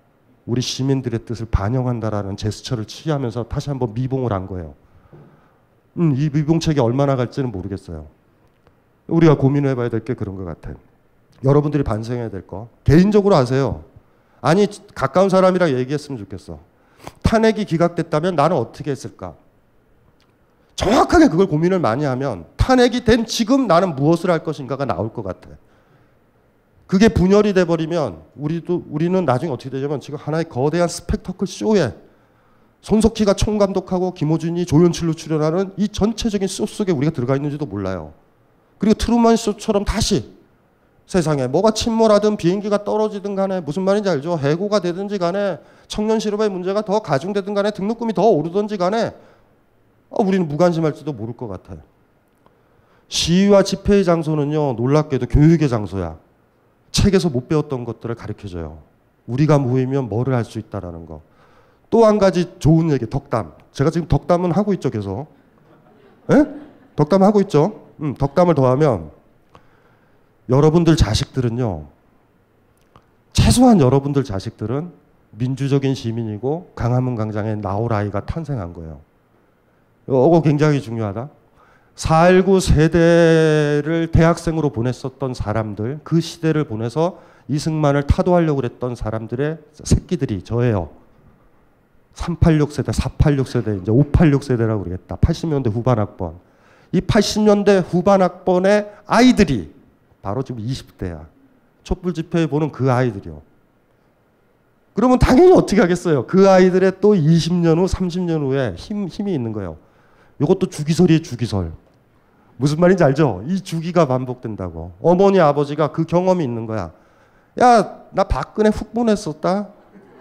우리 시민들의 뜻을 반영한다라는 제스처를 취하면서 다시 한번 미봉을 한 거예요. 이 미봉책이 얼마나 갈지는 모르겠어요. 우리가 고민을 해봐야 될 게 그런 것 같아요. 여러분들이 반성해야 될 거. 개인적으로 아세요. 아니 가까운 사람이랑 얘기했으면 좋겠어. 탄핵이 기각됐다면 나는 어떻게 했을까? 정확하게 그걸 고민을 많이 하면 탄핵이 된 지금 나는 무엇을 할 것인가가 나올 것 같아. 그게 분열이 돼버리면 우리는 나중에 어떻게 되냐면 지금 하나의 거대한 스펙터클 쇼에 손석희가 총감독하고 김호준이 조연출로 출연하는 이 전체적인 쇼 속에 우리가 들어가 있는지도 몰라요. 그리고 트루먼 쇼처럼 다시 세상에 뭐가 침몰하든 비행기가 떨어지든 간에 무슨 말인지 알죠? 해고가 되든지 간에 청년 실업의 문제가 더 가중되든 간에 등록금이 더 오르든지 간에 우리는 무관심할지도 모를 것 같아요. 시위와 집회의 장소는요, 놀랍게도 교육의 장소야. 책에서 못 배웠던 것들을 가르쳐줘요. 우리가 모이면 뭐를 할 수 있다라는 거. 또 한 가지 좋은 얘기, 덕담. 제가 지금 덕담은 하고 있죠, 계속. 에? 덕담 하고 있죠. 덕담을 더하면 여러분들 자식들은요, 최소한 여러분들 자식들은 민주적인 시민이고 광화문 광장에 나올 아이가 탄생한 거예요. 이거 굉장히 중요하다. 4.19 세대를 대학생으로 보냈었던 사람들, 그 시대를 보내서 이승만을 타도하려고 그랬던 사람들의 새끼들이 저예요. 386 세대, 486 세대, 이제 586 세대라고 그러겠다. 80년대 후반 학번. 이 80년대 후반 학번의 아이들이 바로 지금 20대야. 촛불 집회에 보는 그 아이들이요. 그러면 당연히 어떻게 하겠어요? 그 아이들의 또 20년 후, 30년 후에 힘이 있는 거예요. 이것도 주기설이에요, 주기설. 무슨 말인지 알죠? 이 주기가 반복된다고. 어머니, 아버지가 그 경험이 있는 거야. 야, 나 박근혜 훅 보냈었다.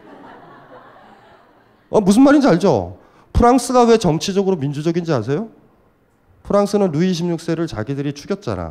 무슨 말인지 알죠? 프랑스가 왜 정치적으로 민주적인지 아세요? 프랑스는 루이 16세를 자기들이 죽였잖아.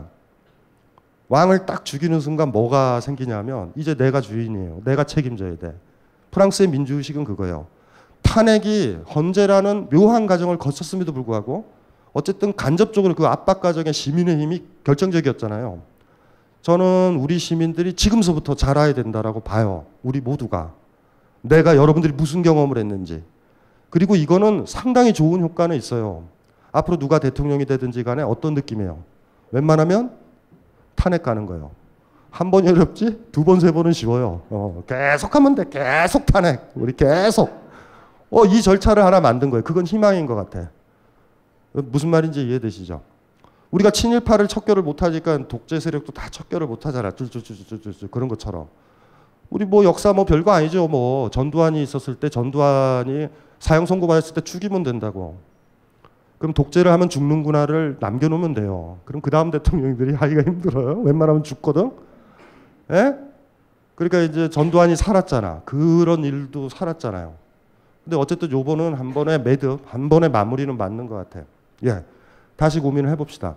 왕을 딱 죽이는 순간 뭐가 생기냐면 이제 내가 주인이에요. 내가 책임져야 돼. 프랑스의 민주의식은 그거예요. 탄핵이 헌재라는 묘한 과정을 거쳤음에도 불구하고 어쨌든 간접적으로 그 압박 과정에 시민의 힘이 결정적이었잖아요. 저는 우리 시민들이 지금서부터 자라야 된다라고 봐요. 우리 모두가. 내가 여러분들이 무슨 경험을 했는지. 그리고 이거는 상당히 좋은 효과는 있어요. 앞으로 누가 대통령이 되든지 간에 어떤 느낌이에요? 웬만하면 탄핵 가는 거예요. 한 번이 어렵지? 두 번, 세 번은 쉬워요. 계속 하면 돼. 계속 탄핵. 우리 계속. 이 절차를 하나 만든 거예요. 그건 희망인 것 같아. 무슨 말인지 이해되시죠? 우리가 친일파를 척결을 못하니까 독재 세력도 다 척결을 못하잖아. 그런 것처럼. 우리 뭐 역사 뭐 별거 아니죠. 뭐 전두환이 있었을 때 전두환이 사형 선고받았을 때 죽이면 된다고. 그럼 독재를 하면 죽는구나를 남겨놓으면 돼요. 그럼 그 다음 대통령들이 하기가 힘들어요. 웬만하면 죽거든. 예? 그러니까 이제 전두환이 살았잖아. 그런 일도 살았잖아요. 근데 어쨌든 요번은 한 번에 매듭, 한 번에 마무리는 맞는 것 같아요. 예, 다시 고민을 해봅시다.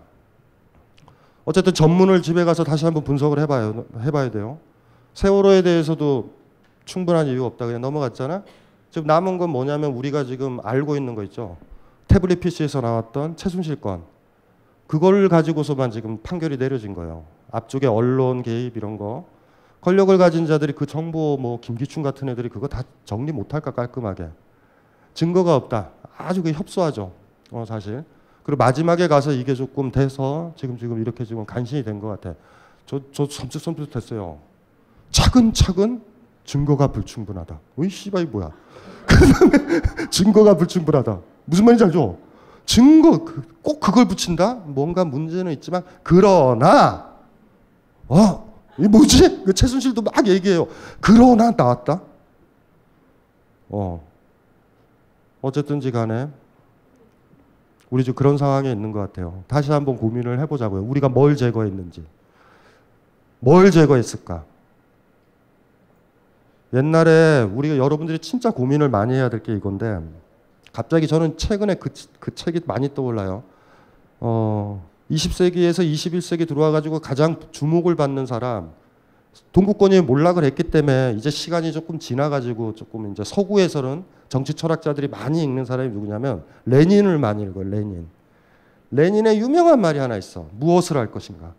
어쨌든 전문을 집에 가서 다시 한번 분석을 해봐야 돼요. 세월호에 대해서도 충분한 이유가 없다. 그냥 넘어갔잖아. 지금 남은 건 뭐냐면 우리가 지금 알고 있는 거 있죠. 태블릿 PC에서 나왔던 최순실 건. 그걸 가지고서만 지금 판결이 내려진 거예요. 앞쪽에 언론 개입 이런 거. 권력을 가진 자들이 그 정보 뭐 김기춘 같은 애들이 그거 다 정리 못할까 깔끔하게. 증거가 없다. 아주 그 협소하죠. 사실. 그리고 마지막에 가서 이게 조금 돼서 지금 이렇게 지금 간신히 된 것 같아. 저 섬찟했어요. 차근차근 증거가 불충분하다. 어이 씨발 뭐야. 증거가 불충분하다. 무슨 말인지 알죠? 증거 꼭 그걸 붙인다? 뭔가 문제는 있지만 그러나 이 뭐지? 그 최순실도 막 얘기해요. 그러나 나왔다. 어쨌든지 간에 우리 지금 그런 상황에 있는 것 같아요. 다시 한번 고민을 해보자고요. 우리가 뭘 제거했는지. 뭘 제거했을까? 옛날에 우리가 여러분들이 진짜 고민을 많이 해야 될 게 이건데 갑자기 저는 최근에 그 책이 많이 떠올라요. 20세기에서 21세기 들어와가지고 가장 주목을 받는 사람, 동구권이 몰락을 했기 때문에 이제 시간이 조금 지나가지고 조금 이제 서구에서는 정치 철학자들이 많이 읽는 사람이 누구냐면 레닌을 많이 읽어요. 레닌의 유명한 말이 하나 있어. 무엇을 할 것인가?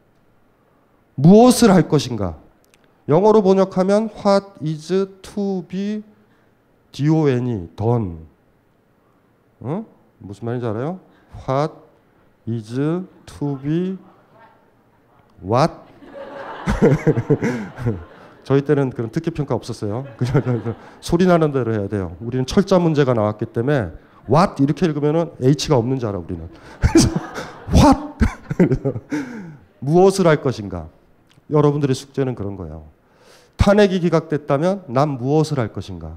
무엇을 할 것인가? 영어로 번역하면 What is to be DON이 던. 어? 무슨 말인지 알아요? What is to be what? 저희 때는 그런 특기 평가 없었어요. 그냥 소리 나는 대로 해야 돼요. 우리는 철자 문제가 나왔기 때문에 what 이렇게 읽으면은 h가 없는 줄 알아 우리는. 그래서 what 무엇을 할 것인가? 여러분들의 숙제는 그런 거예요. 탄핵이 기각됐다면 난 무엇을 할 것인가?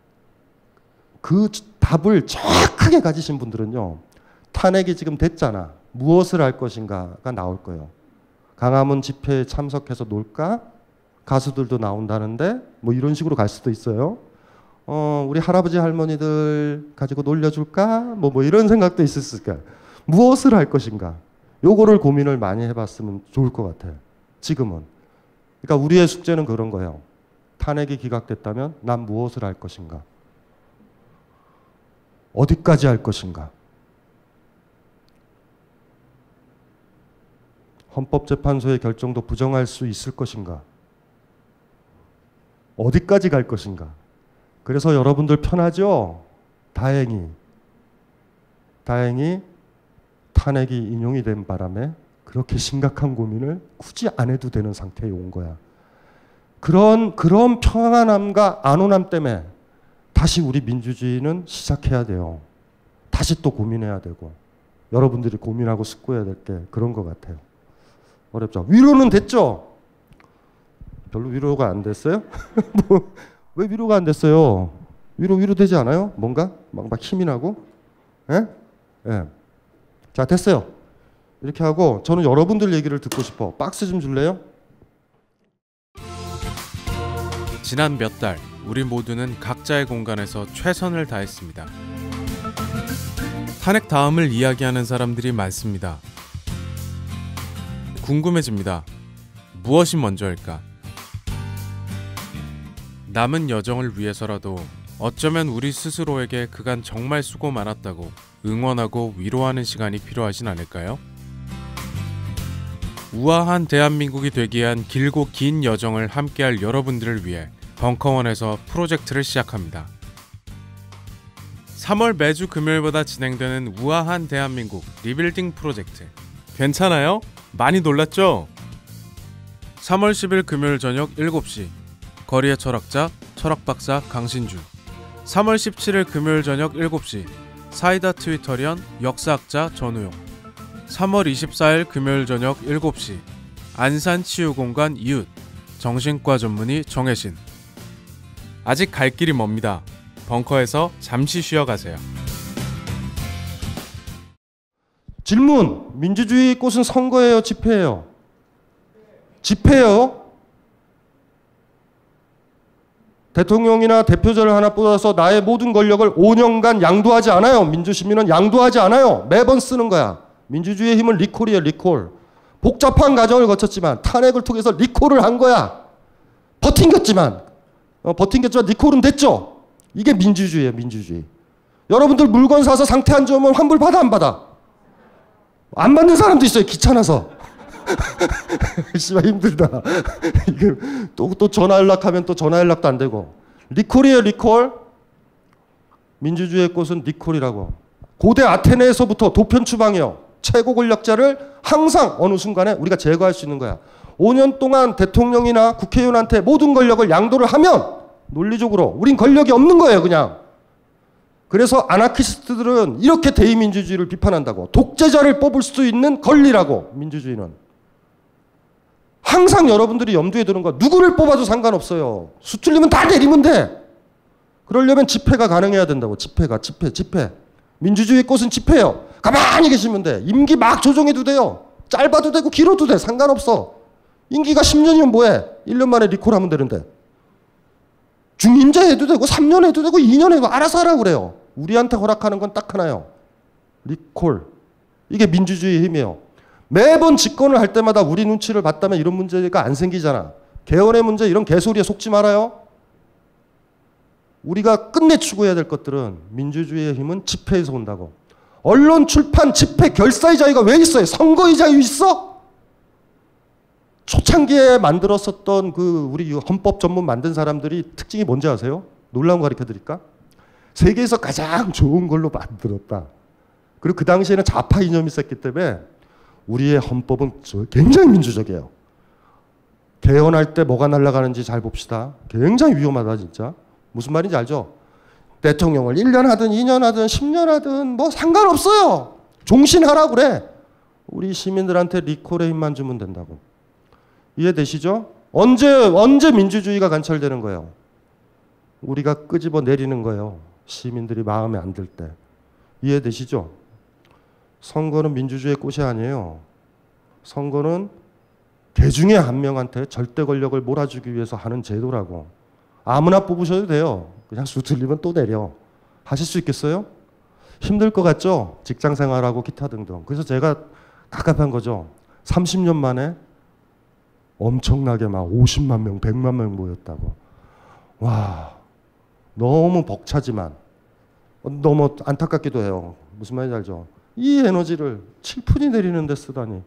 그 답을 정확하게 가지신 분들은요. 탄핵이 지금 됐잖아. 무엇을 할 것인가가 나올 거예요. 강화문 집회에 참석해서 놀까? 가수들도 나온다는데 뭐 이런 식으로 갈 수도 있어요. 우리 할아버지 할머니들 가지고 놀려줄까? 뭐 이런 생각도 있었을 거야. 무엇을 할 것인가? 요거를 고민을 많이 해봤으면 좋을 것 같아요. 지금은. 그러니까 우리의 숙제는 그런 거예요. 탄핵이 기각됐다면 난 무엇을 할 것인가? 어디까지 할 것인가? 헌법재판소의 결정도 부정할 수 있을 것인가? 어디까지 갈 것인가? 그래서 여러분들 편하죠? 다행히 탄핵이 인용이 된 바람에 그렇게 심각한 고민을 굳이 안 해도 되는 상태에 온 거야. 그런 평안함과 안온함 때문에 다시 우리 민주주의는 시작해야 돼요. 다시 또 고민해야 되고 여러분들이 고민하고 숙고해야 될 게 그런 것 같아요. 어렵죠. 위로는 됐죠? 별로 위로가 안 됐어요? 왜 위로가 안 됐어요? 위로되지 않아요? 뭔가? 막 힘이 나고? 예? 예. 자, 됐어요. 이렇게 하고 저는 여러분들 얘기를 듣고 싶어. 박스 좀 줄래요? 지난 몇 달 우리 모두는 각자의 공간에서 최선을 다했습니다. 탄핵 다음을 이야기하는 사람들이 많습니다. 궁금해집니다. 무엇이 먼저일까? 남은 여정을 위해서라도 어쩌면 우리 스스로에게 그간 정말 수고 많았다고 응원하고 위로하는 시간이 필요하진 않을까요? 우아한 대한민국이 되기 위한 길고 긴 여정을 함께할 여러분들을 위해 벙커원에서 프로젝트를 시작합니다. 3월 매주 금요일마다 진행되는 우아한 대한민국 리빌딩 프로젝트. 괜찮아요? 많이 놀랐죠? 3월 10일 금요일 저녁 7시 거리의 철학자, 철학박사 강신주. 3월 17일 금요일 저녁 7시 사이다 트위터리언, 역사학자 전우용. 3월 24일 금요일 저녁 7시 안산치유공간 이웃, 정신과 전문의 정혜신. 아직 갈 길이 멉니다. 벙커에서 잠시 쉬어가세요. 질문! 민주주의 꽃은 선거예요? 집회예요? 집회예요? 대통령이나 대표자를 하나 뽑아서 나의 모든 권력을 5년간 양도하지 않아요. 민주시민은 양도하지 않아요. 매번 쓰는 거야. 민주주의의 힘은 리콜이에요. 리콜. 복잡한 과정을 거쳤지만 탄핵을 통해서 리콜을 한 거야. 버틴겼지만 리콜은 됐죠. 이게 민주주의예요. 민주주의. 여러분들 물건 사서 상태 안 좋으면 환불 받아 안 받아? 안 받는 사람도 있어요. 귀찮아서. 씨발 힘들다. 이게 또 전화 연락하면 또 전화 연락도 안 되고. 리콜이에요. 리콜. 민주주의의 꽃은 리콜이라고. 고대 아테네에서부터 도편 추방이요. 최고 권력자를 항상 어느 순간에 우리가 제거할 수 있는 거야. 5년 동안 대통령이나 국회의원한테 모든 권력을 양도를 하면 논리적으로 우린 권력이 없는 거예요. 그냥. 그래서 아나키스트들은 이렇게 대의민주주의를 비판한다고. 독재자를 뽑을 수 있는 권리라고. 민주주의는. 항상 여러분들이 염두에 두는 거. 누구를 뽑아도 상관없어요. 수 틀리면 다 내리면 돼. 그러려면 집회가 가능해야 된다고. 집회. 민주주의의 꽃은 집회예요. 가만히 계시면 돼. 임기 막 조정해도 돼요. 짧아도 되고 길어도 돼. 상관없어. 임기가 10년이면 뭐해? 1년 만에 리콜하면 되는데. 중임제 해도 되고 3년 해도 되고 2년 해도 알아서 하라고 그래요. 우리한테 허락하는 건 딱 하나요. 리콜. 이게 민주주의의 힘이에요. 매번 집권을 할 때마다 우리 눈치를 봤다면 이런 문제가 안 생기잖아. 개헌의 문제 이런 개소리에 속지 말아요. 우리가 끝내 추구해야 될 것들은 민주주의의 힘은 집회에서 온다고. 언론, 출판, 집회, 결사의 자유가 왜 있어요? 선거의 자유 있어? 초창기에 만들었었던 그 우리 헌법 전문 만든 사람들이 특징이 뭔지 아세요? 놀라운 거 가르쳐 드릴까? 세계에서 가장 좋은 걸로 만들었다. 그리고 그 당시에는 좌파 이념이 있었기 때문에 우리의 헌법은 굉장히 민주적이에요. 개헌할 때 뭐가 날아가는지 잘 봅시다. 굉장히 위험하다 진짜. 무슨 말인지 알죠? 대통령을 1년 하든 2년 하든 10년 하든 뭐 상관없어요. 종신하라고 그래. 우리 시민들한테 리콜의 힘만 주면 된다고. 이해되시죠? 언제 민주주의가 관철되는 거예요? 우리가 끄집어 내리는 거예요. 시민들이 마음에 안 들 때. 이해되시죠? 선거는 민주주의의 꽃이 아니에요. 선거는 개 중에 한 명한테 절대 권력을 몰아주기 위해서 하는 제도라고. 아무나 뽑으셔도 돼요. 그냥 수 틀리면 또 내려. 하실 수 있겠어요? 힘들 것 같죠? 직장 생활하고 기타 등등. 그래서 제가 갑갑한 거죠. 30년 만에 엄청나게 막 50만 명, 100만 명 모였다고. 와, 너무 벅차지만 너무 안타깝기도 해요. 무슨 말인지 알죠? 이 에너지를 7푼이 내리는 데 쓰다니.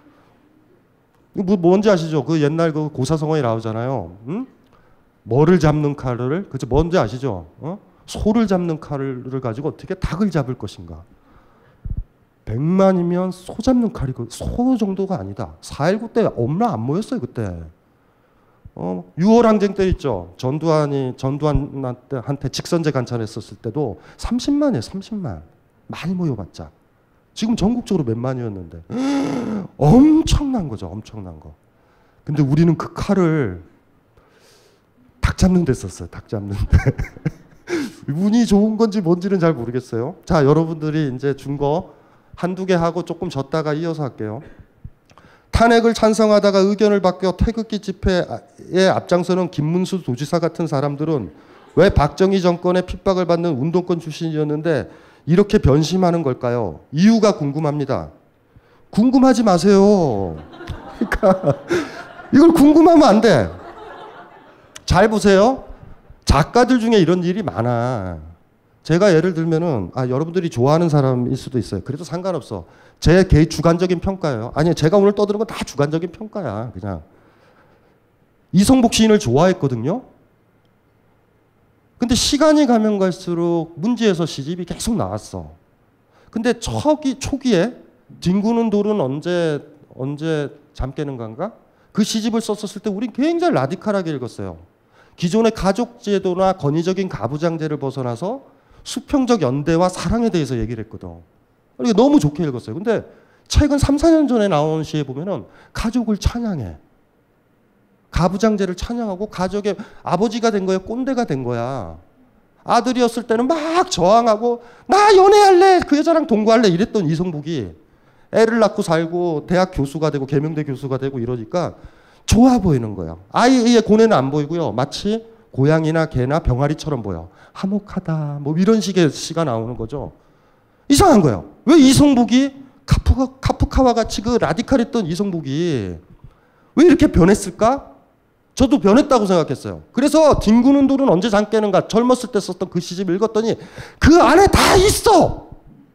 뭔지 아시죠? 그 옛날 그 고사성어에 나오잖아요. 응? 뭐를 잡는 칼을, 그죠? 뭔지 아시죠? 소를 잡는 칼을 가지고 어떻게 닭을 잡을 것인가? 100만이면 소 잡는 칼이고 소 정도가 아니다. 4.19 때 엄마 안 모였어요 그때. 6월 항쟁 때 있죠. 전두환한테 직선제 관찰했었을 때도 30만이에요. 30만. 많이 모여봤자. 지금 전국적으로 몇 만이었는데 엄청난 거죠. 엄청난 거. 근데 우리는 그 칼을 닭 잡는 데 썼어요. 닭 잡는 데. 운이 좋은 건지 뭔지는 잘 모르겠어요. 자, 여러분들이 이제 준 거 한두 개 하고 조금 졌다가 이어서 할게요. 탄핵을 찬성하다가 의견을 바뀌어 태극기 집회에 앞장서는 김문수 도지사 같은 사람들은 왜 박정희 정권의 핍박을 받는 운동권 출신이었는데 이렇게 변심하는 걸까요? 이유가 궁금합니다. 궁금하지 마세요. 그러니까 이걸 궁금하면 안 돼. 잘 보세요. 작가들 중에 이런 일이 많아. 제가 예를 들면은 여러분들이 좋아하는 사람일 수도 있어요. 그래도 상관없어. 제 개인 주관적인 평가예요. 아니 제가 오늘 떠드는 건 다 주관적인 평가야. 그냥 이성복 시인을 좋아했거든요. 근데 시간이 가면 갈수록 문제에서 시집이 계속 나왔어. 근데 초기에 뒹구는 돌은 언제 잠 깨는 건가? 그 시집을 썼었을 때 우린 굉장히 라디칼하게 읽었어요. 기존의 가족제도나 권위적인 가부장제를 벗어나서 수평적 연대와 사랑에 대해서 얘기를 했거든. 이게 너무 좋게 읽었어요. 근데 최근 3, 4년 전에 나온 시에 보면은 가족을 찬양해. 가부장제를 찬양하고 가족의 아버지가 된 거야, 꼰대가 된 거야. 아들이었을 때는 막 저항하고 나 연애할래, 그 여자랑 동거할래 이랬던 이성복이 애를 낳고 살고 대학 교수가 되고 계명대 교수가 되고 이러니까 좋아 보이는 거예요. 아이의 고뇌는 안 보이고요. 마치 고양이나 개나 병아리처럼 보여. 화목하다 뭐 이런 식의 시가 나오는 거죠. 이상한 거예요. 왜 이성복이 카프카와 같이 그 라디칼했던 이성복이 왜 이렇게 변했을까? 저도 변했다고 생각했어요. 그래서 뒹구는 돌은 언제 잠 깨는가 젊었을 때 썼던 그 시집 읽었더니 그 안에 다 있어.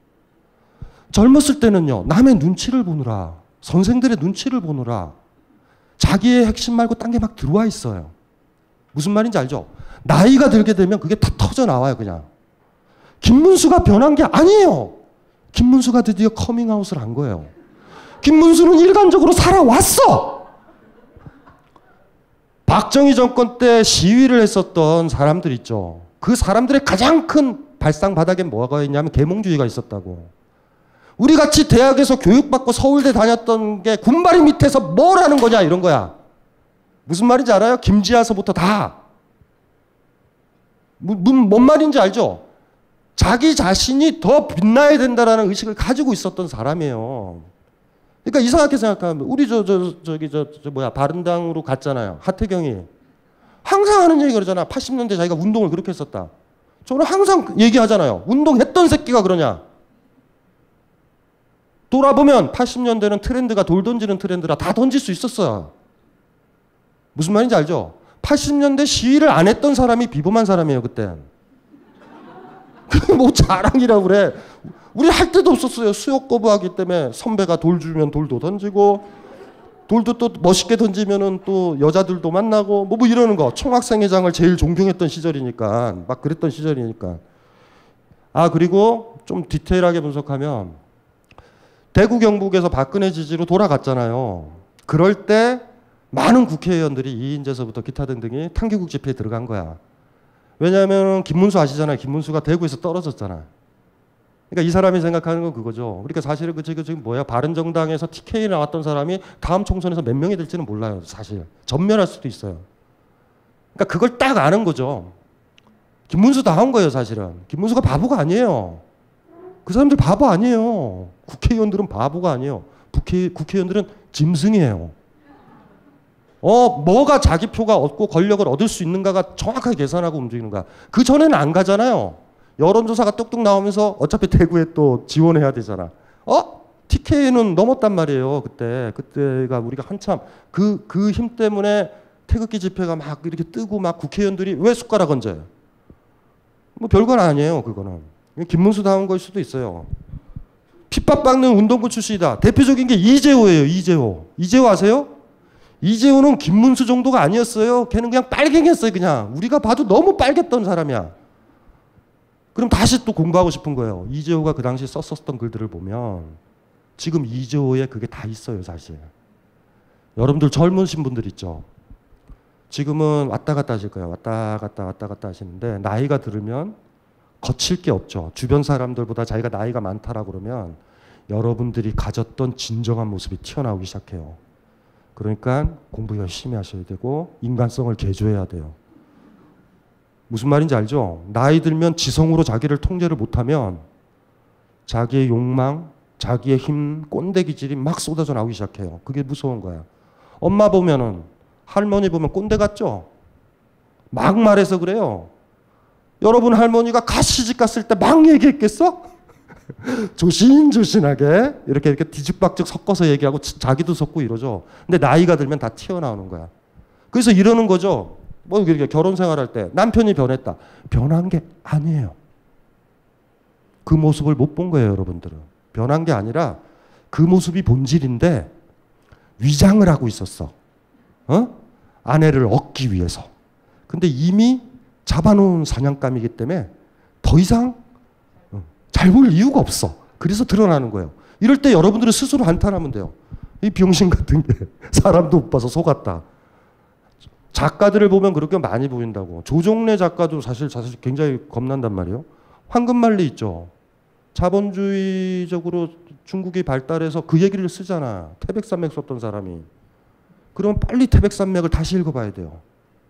젊었을 때는요. 남의 눈치를 보느라 선생들의 눈치를 보느라 자기의 핵심 말고 딴 게 막 들어와 있어요. 무슨 말인지 알죠? 나이가 들게 되면 그게 다 터져 나와요. 그냥. 김문수가 변한 게 아니에요. 김문수가 드디어 커밍아웃을 한 거예요. 김문수는 일관적으로 살아왔어. 박정희 정권 때 시위를 했었던 사람들 있죠. 그 사람들의 가장 큰 발상 바닥에 뭐가 있냐면 계몽주의가 있었다고. 우리 같이 대학에서 교육받고 서울대 다녔던 게 군바리 밑에서 뭘 하는 거냐 이런 거야. 무슨 말인지 알아요? 김지아서부터 다. 뭔 말인지 알죠? 자기 자신이 더 빛나야 된다라는 의식을 가지고 있었던 사람이에요. 그러니까 이상하게 생각하면 우리 바른당으로 갔잖아요. 하태경이 항상 하는 얘기 그러잖아. 80년대 자기가 운동을 그렇게 했었다. 저는 항상 얘기하잖아요. 운동했던 새끼가 그러냐. 돌아보면 80년대는 트렌드가 돌 던지는 트렌드라 다 던질 수 있었어요. 무슨 말인지 알죠? 80년대 시위를 안 했던 사람이 비범한 사람이에요. 그때. 뭐 자랑이라고 그래. 우리 할 데도 없었어요. 수욕 거부하기 때문에 선배가 돌 주면 돌도 던지고 돌도 또 멋있게 던지면은 또 여자들도 만나고 뭐 이러는 거. 총학생회장을 제일 존경했던 시절이니까 막 그랬던 시절이니까. 그리고 좀 디테일하게 분석하면 대구 경북에서 박근혜 지지로 돌아갔잖아요. 그럴 때 많은 국회의원들이 이인재서부터 기타 등등이 탕기국 집회에 들어간 거야. 왜냐하면 김문수 아시잖아요. 김문수가 대구에서 떨어졌잖아. 그러니까 이 사람이 생각하는 건 그거죠. 그러니까 사실은 지금 뭐야? 바른정당에서 TK 나왔던 사람이 다음 총선에서 몇 명이 될지는 몰라요. 사실 전멸할 수도 있어요. 그러니까 그걸 딱 아는 거죠. 김문수 나온 거예요. 사실은 김문수가 바보가 아니에요. 그 사람들 바보 아니에요. 국회의원들은 바보가 아니에요. 국회의원들은 짐승이에요. 뭐가 자기 표가 얻고 권력을 얻을 수 있는가가 정확하게 계산하고 움직이는 거야. 그 전에는 안 가잖아요. 여론조사가 뚝뚝 나오면서 어차피 대구에 또 지원해야 되잖아. TK는 넘었단 말이에요. 그때가 우리가 한참 그 힘 때문에 태극기 집회가 막 이렇게 뜨고 막 국회의원들이 왜 숟가락 얹어요? 뭐 별건 아니에요. 그거는 김문수 다운 걸 수도 있어요. 핍박받는 운동부 출신이다. 대표적인 게 이재호예요. 이재호 아세요? 이재호는 김문수 정도가 아니었어요. 걔는 그냥 빨갱이였어요. 그냥 우리가 봐도 너무 빨갰던 사람이야. 그럼 다시 또 공부하고 싶은 거예요. 이재호가 그 당시 썼었던 글들을 보면 지금 이재호에 그게 다 있어요. 사실 여러분들 젊으신 분들 있죠. 지금은 왔다 갔다 하실 거예요. 왔다 갔다 하시는데 나이가 들으면 거칠 게 없죠. 주변 사람들보다 자기가 나이가 많다라고 그러면 여러분들이 가졌던 진정한 모습이 튀어나오기 시작해요. 그러니까 공부 열심히 하셔야 되고 인간성을 개조해야 돼요. 무슨 말인지 알죠? 나이 들면 지성으로 자기를 통제를 못하면 자기의 욕망, 자기의 힘, 꼰대 기질이 막 쏟아져 나오기 시작해요. 그게 무서운 거야. 엄마 보면은 할머니 보면 꼰대 같죠? 막 말해서 그래요. 여러분 할머니가 갓 시집 갔을 때 막 얘기했겠어? 조신조신하게 이렇게 뒤죽박죽 섞어서 얘기하고 자기도 섞고 이러죠. 근데 나이가 들면 다 튀어나오는 거야. 그래서 이러는 거죠. 뭐 이렇게 결혼 생활할 때 남편이 변했다. 변한 게 아니에요. 그 모습을 못 본 거예요, 여러분들은. 변한 게 아니라 그 모습이 본질인데 위장을 하고 있었어. 아내를 얻기 위해서. 근데 이미 잡아놓은 사냥감이기 때문에 더 이상 잘 볼 이유가 없어. 그래서 드러나는 거예요. 이럴 때 여러분들은 스스로 한탄하면 돼요. 이 병신 같은 게 사람도 못 봐서 속았다. 작가들을 보면 그렇게 많이 보인다고. 조정래 작가도 사실 굉장히 겁난단 말이에요. 황금말리 있죠. 자본주의적으로 중국이 발달해서 그 얘기를 쓰잖아. 태백산맥 썼던 사람이. 그러면 빨리 태백산맥을 다시 읽어봐야 돼요.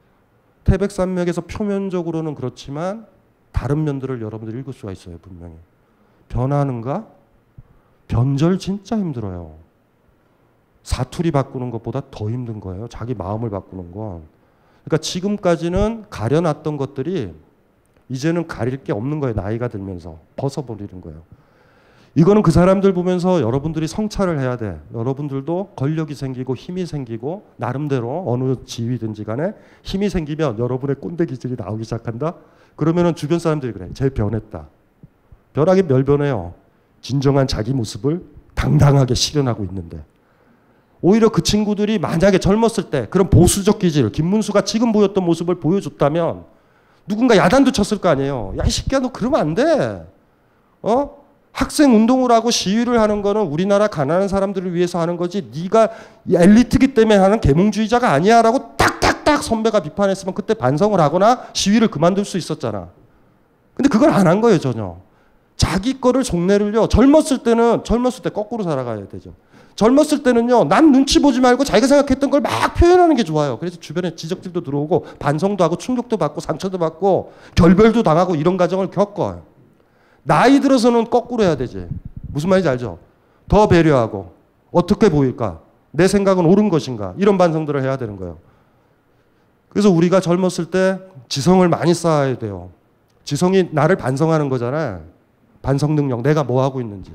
태백산맥에서 표면적으로는 그렇지만 다른 면들을 여러분들이 읽을 수가 있어요. 분명히. 변하는가? 변절 진짜 힘들어요. 사투리 바꾸는 것보다 더 힘든 거예요. 자기 마음을 바꾸는 건. 그러니까 지금까지는 가려놨던 것들이 이제는 가릴 게 없는 거예요. 나이가 들면서. 벗어버리는 거예요. 이거는 그 사람들 보면서 여러분들이 성찰을 해야 돼. 여러분들도 권력이 생기고 힘이 생기고 나름대로 어느 지위든지 간에 힘이 생기면 여러분의 꼰대 기질이 나오기 시작한다. 그러면은 주변 사람들이 그래. 쟤 변했다. 변하긴 멸 변해요. 진정한 자기 모습을 당당하게 실현하고 있는데. 오히려 그 친구들이 만약에 젊었을 때 그런 보수적 기질, 김문수가 지금 보였던 모습을 보여줬다면 누군가 야단도 쳤을 거 아니에요. 야, 이 새끼야, 너 그러면 안 돼. 학생 운동을 하고 시위를 하는 거는 우리나라 가난한 사람들을 위해서 하는 거지 네가 엘리트기 때문에 하는 계몽주의자가 아니야 라고 딱딱딱 선배가 비판했으면 그때 반성을 하거나 시위를 그만둘 수 있었잖아. 근데 그걸 안 한 거예요. 전혀. 자기 거를 속내를요. 젊었을 때 거꾸로 살아가야 되죠. 젊었을 때는요. 남 눈치 보지 말고 자기가 생각했던 걸 막 표현하는 게 좋아요. 그래서 주변에 지적질도 들어오고 반성도 하고 충격도 받고 상처도 받고 결별도 당하고 이런 과정을 겪어요. 나이 들어서는 거꾸로 해야 되지. 무슨 말인지 알죠? 더 배려하고 어떻게 보일까? 내 생각은 옳은 것인가? 이런 반성들을 해야 되는 거예요. 그래서 우리가 젊었을 때 지성을 많이 쌓아야 돼요. 지성이 나를 반성하는 거잖아요. 반성 능력, 내가 뭐 하고 있는지.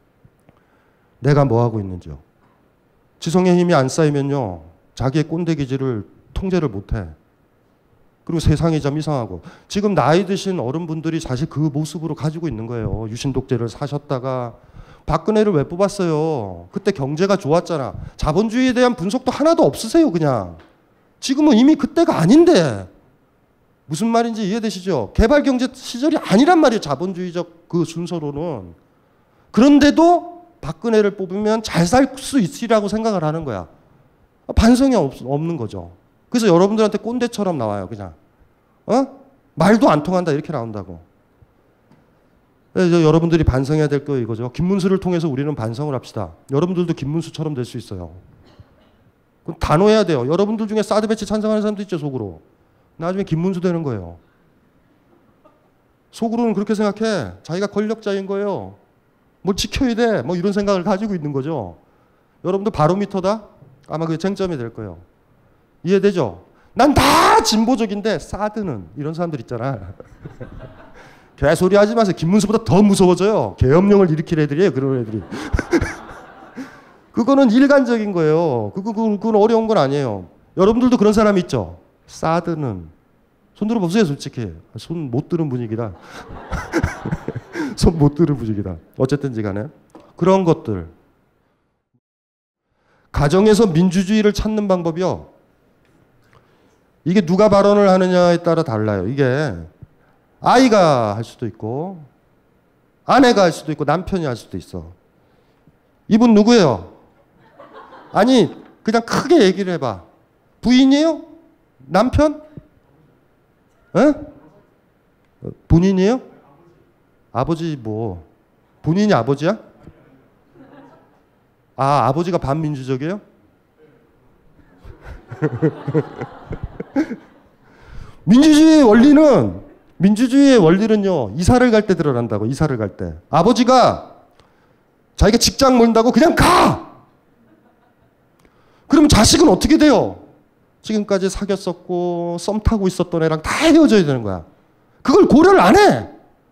내가 뭐 하고 있는지요. 지성의 힘이 안 쌓이면요. 자기의 꼰대 기질을 통제를 못해. 그리고 세상이 좀 이상하고. 지금 나이 드신 어른분들이 사실 그 모습으로 가지고 있는 거예요. 유신독재를 사셨다가 박근혜를 왜 뽑았어요? 그때 경제가 좋았잖아. 자본주의에 대한 분석도 하나도 없으세요. 그냥. 지금은 이미 그때가 아닌데. 무슨 말인지 이해되시죠? 개발경제 시절이 아니란 말이에요. 자본주의적 그 순서로는. 그런데도 박근혜를 뽑으면 잘 살 수 있으리라고 생각을 하는 거야. 반성이 없는 거죠. 그래서 여러분들한테 꼰대처럼 나와요. 그냥. 말도 안 통한다 이렇게 나온다고. 그래서 여러분들이 반성해야 될 거 이거죠. 김문수를 통해서 우리는 반성을 합시다. 여러분들도 김문수처럼 될 수 있어요. 그건 단호해야 돼요. 여러분들 중에 사드 배치 찬성하는 사람도 있죠, 속으로. 나중에 김문수 되는 거예요. 속으로는 그렇게 생각해. 자기가 권력자인 거예요. 뭘 지켜야 돼. 뭐 이런 생각을 가지고 있는 거죠. 여러분들 바로미터다? 아마 그게 쟁점이 될 거예요. 이해되죠? 난 다 진보적인데 사드는 이런 사람들 있잖아. 개소리 하지 마세요. 김문수보다 더 무서워져요. 계엄령을 일으킬 애들이에요. 그런 애들이. 그거는 일관적인 거예요. 그건 어려운 건 아니에요. 여러분들도 그런 사람 있죠? 사드는. 손 들어보세요, 솔직히. 손 못 드는 분위기다. 손 못 드는 분위기다. 어쨌든지 간에. 그런 것들. 가정에서 민주주의를 찾는 방법이요. 이게 누가 발언을 하느냐에 따라 달라요. 이게 아이가 할 수도 있고 아내가 할 수도 있고 남편이 할 수도 있어. 이분 누구예요? 아니 그냥 크게 얘기를 해봐. 부인이에요? 남편? 에? 본인이에요? 아버지 뭐 본인이 아버지야? 아 아버지가 반민주적이에요? 민주주의의 원리는요 이사를 갈 때 드러난다고. 이사를 갈 때 아버지가 자기가 직장 먼다고 그냥 가. 그럼 자식은 어떻게 돼요? 지금까지 사귀었었고 썸 타고 있었던 애랑 다 헤어져야 되는 거야. 그걸 고려를 안 해.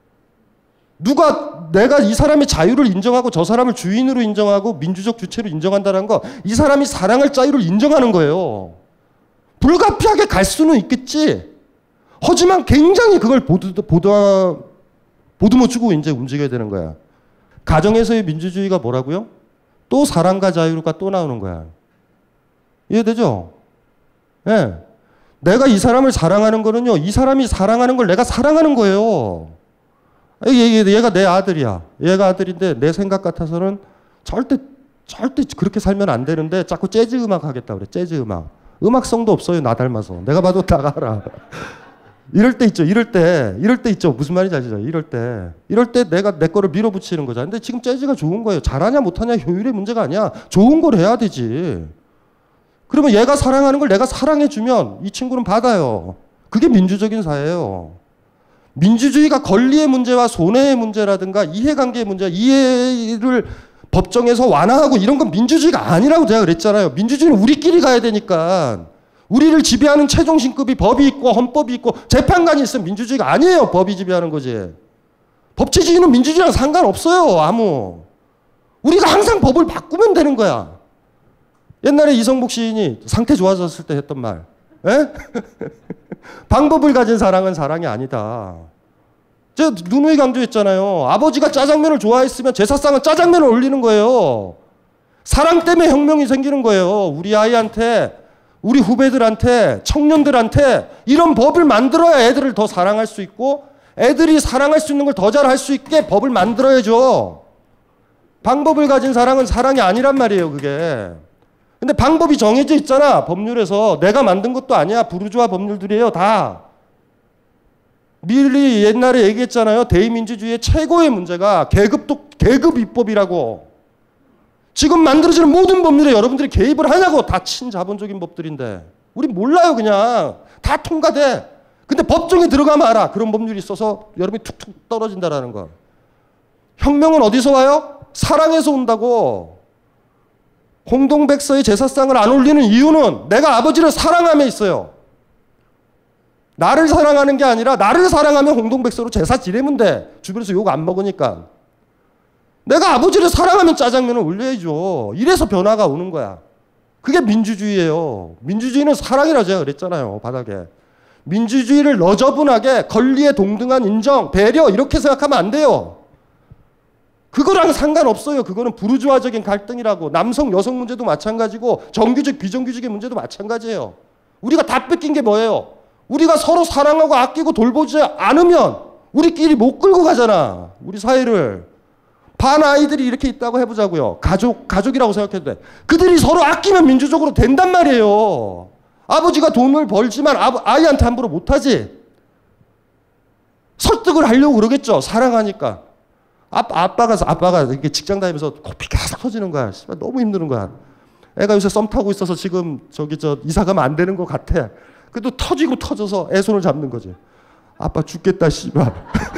내가 이 사람의 자유를 인정하고 저 사람을 주인으로 인정하고 민주적 주체로 인정한다는 거, 이 사람이 사랑할 자유를 인정하는 거예요. 불가피하게 갈 수는 있겠지. 하지만 굉장히 그걸 보듬어 주고 이제 움직여야 되는 거야. 가정에서의 민주주의가 뭐라고요? 또 사랑과 자유가 또 나오는 거야. 이해되죠? 예. 네. 내가 이 사람을 사랑하는 거는요, 이 사람이 사랑하는 걸 내가 사랑하는 거예요. 얘가 내 아들이야. 얘가 아들인데 내 생각 같아서는 절대 그렇게 살면 안 되는데 자꾸 재즈 음악 하겠다 그래. 재즈 음악. 음악성도 없어요. 나 닮아서. 내가 봐도 나가라. 이럴 때 있죠. 이럴 때 있죠. 무슨 말인지 아시죠? 이럴 때 내가 내 거를 밀어붙이는 거잖아. 근데 지금 재즈가 좋은 거예요. 잘하냐 못하냐 효율의 문제가 아니야. 좋은 걸 해야 되지. 그러면 얘가 사랑하는 걸 내가 사랑해주면 이 친구는 받아요. 그게 민주적인 사회예요. 민주주의가 권리의 문제와 손해의 문제라든가 이해관계의 문제, 이해를 법정에서 완화하고 이런 건 민주주의가 아니라고 제가 그랬잖아요. 민주주의는 우리끼리 가야 되니까. 우리를 지배하는 최종 신급이 법이 있고 헌법이 있고 재판관이 있으면 민주주의가 아니에요. 법이 지배하는 거지. 법치주의는 민주주의랑 상관없어요. 아무. 우리가 항상 법을 바꾸면 되는 거야. 옛날에 이성복 시인이 상태 좋아졌을 때 했던 말. 에? 방법을 가진 사랑은 사랑이 아니다. 제가 누누이 강조했잖아요. 아버지가 짜장면을 좋아했으면 제사상은 짜장면을 올리는 거예요. 사랑 때문에 혁명이 생기는 거예요. 우리 아이한테, 우리 후배들한테, 청년들한테 이런 법을 만들어야 애들을 더 사랑할 수 있고 애들이 사랑할 수 있는 걸 더 잘할 수 있게 법을 만들어야죠. 방법을 가진 사랑은 사랑이 아니란 말이에요. 그게. 근데 방법이 정해져 있잖아. 법률에서. 내가 만든 것도 아니야. 부르주아 법률들이에요. 다. 밀리 옛날에 얘기했잖아요. 대의민주주의의 최고의 문제가 계급 입법이라고. 지금 만들어지는 모든 법률에 여러분들이 개입을 하냐고. 다 친자본적인 법들인데. 우리 몰라요. 그냥. 다 통과돼. 근데 법정에 들어가면 알아. 그런 법률이 있어서 여러분이 툭툭 떨어진다라는 거. 혁명은 어디서 와요? 사랑에서 온다고. 홍동백서의 제사상을 안 올리는 이유는 내가 아버지를 사랑함에 있어요. 나를 사랑하는 게 아니라 나를 사랑하면 홍동백서로 제사 지내면 돼. 주변에서 욕 안 먹으니까. 내가 아버지를 사랑하면 짜장면을 올려야죠. 이래서 변화가 오는 거야. 그게 민주주의예요. 민주주의는 사랑이라 제가 그랬잖아요. 바닥에. 민주주의를 너저분하게 권리에 동등한 인정, 배려 이렇게 생각하면 안 돼요. 그거랑 상관없어요. 그거는 부르주아적인 갈등이라고. 남성, 여성 문제도 마찬가지고 정규직, 비정규직의 문제도 마찬가지예요. 우리가 다 뺏긴 게 뭐예요? 우리가 서로 사랑하고 아끼고 돌보지 않으면 우리끼리 못 끌고 가잖아. 우리 사회를. 반 아이들이 이렇게 있다고 해보자고요. 가족이라고 생각해도 돼. 그들이 서로 아끼면 민주적으로 된단 말이에요. 아버지가 돈을 벌지만 아이한테 함부로 못하지. 설득을 하려고 그러겠죠. 사랑하니까. 아빠가 이렇게 직장 다니면서 코피가 계속 터지는 거야. 너무 힘드는 거야. 애가 요새 썸 타고 있어서 지금 이사 가면 안 되는 것 같아. 그래도 터지고 터져서 애 손을 잡는 거지. 아빠 죽겠다, 씨발.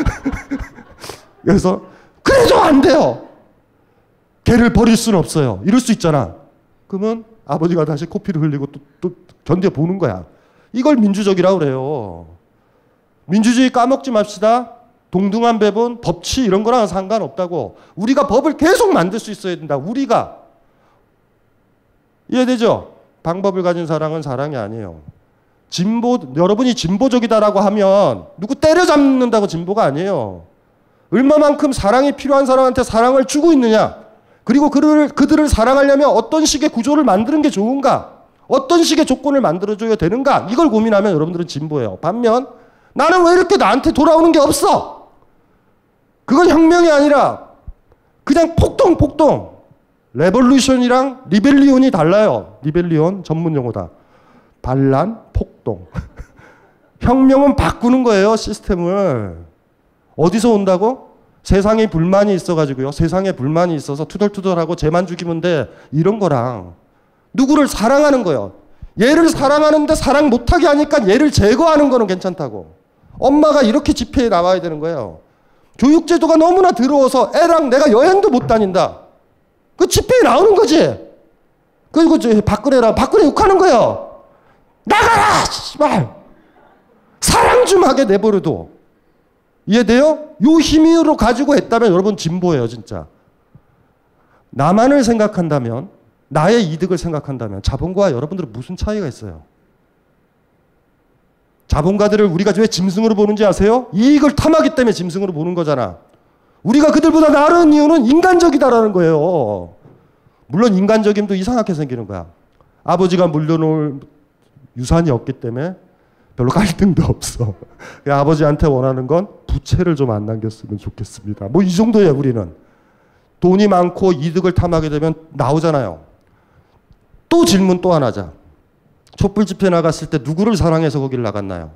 그래서 그래도 안 돼요. 걔를 버릴 수는 없어요. 이럴 수 있잖아. 그러면 아버지가 다시 코피를 흘리고 또 견뎌보는 거야. 이걸 민주적이라고 그래요. 민주주의 까먹지 맙시다. 동등한 배분, 법치 이런 거랑 상관없다고. 우리가 법을 계속 만들 수 있어야 된다. 우리가. 이해되죠? 방법을 가진 사랑은 사랑이 아니에요. 여러분이 진보적이다라고 하면 누구 때려잡는다고 진보가 아니에요. 얼마만큼 사랑이 필요한 사람한테 사랑을 주고 있느냐. 그리고 그들을 사랑하려면 어떤 식의 구조를 만드는 게 좋은가. 어떤 식의 조건을 만들어줘야 되는가. 이걸 고민하면 여러분들은 진보예요. 반면 나는 왜 이렇게 나한테 돌아오는 게 없어? 그건 혁명이 아니라 그냥 폭동. 레볼루션이랑 리벨리온이 달라요. 리벨리온 전문 용어다. 반란, 폭동. 혁명은 바꾸는 거예요. 시스템을. 어디서 온다고? 세상에 불만이 있어가지고요. 세상에 불만이 있어서 투덜투덜하고 쟤만 죽이면 돼. 이런 거랑 누구를 사랑하는 거예요. 얘를 사랑하는데 사랑 못하게 하니까 얘를 제거하는 거는 괜찮다고. 엄마가 이렇게 집회에 나와야 되는 거예요. 교육제도가 너무나 더러워서 애랑 내가 여행도 못 다닌다. 그 집회에 나오는 거지. 그리고 박근혜 욕하는 거예요. 나가라! 씨발! 사랑 좀 하게 내버려둬. 이해돼요? 요 힘으로 가지고 했다면 여러분 진보예요, 진짜. 나만을 생각한다면, 나의 이득을 생각한다면 자본가와 여러분들은 무슨 차이가 있어요? 자본가들을 우리가 왜 짐승으로 보는지 아세요? 이익을 탐하기 때문에 짐승으로 보는 거잖아. 우리가 그들보다 나은 이유는 인간적이다라는 거예요. 물론 인간적임도 이상하게 생기는 거야. 아버지가 물려놓을 유산이 없기 때문에 별로 갈등도 없어. 아버지한테 원하는 건 부채를 좀 안 남겼으면 좋겠습니다. 뭐 이 정도예요, 우리는. 돈이 많고 이득을 탐하게 되면 나오잖아요. 또 질문 또 하나자. 촛불 집회 나갔을 때 누구를 사랑해서 거기를 나갔나요?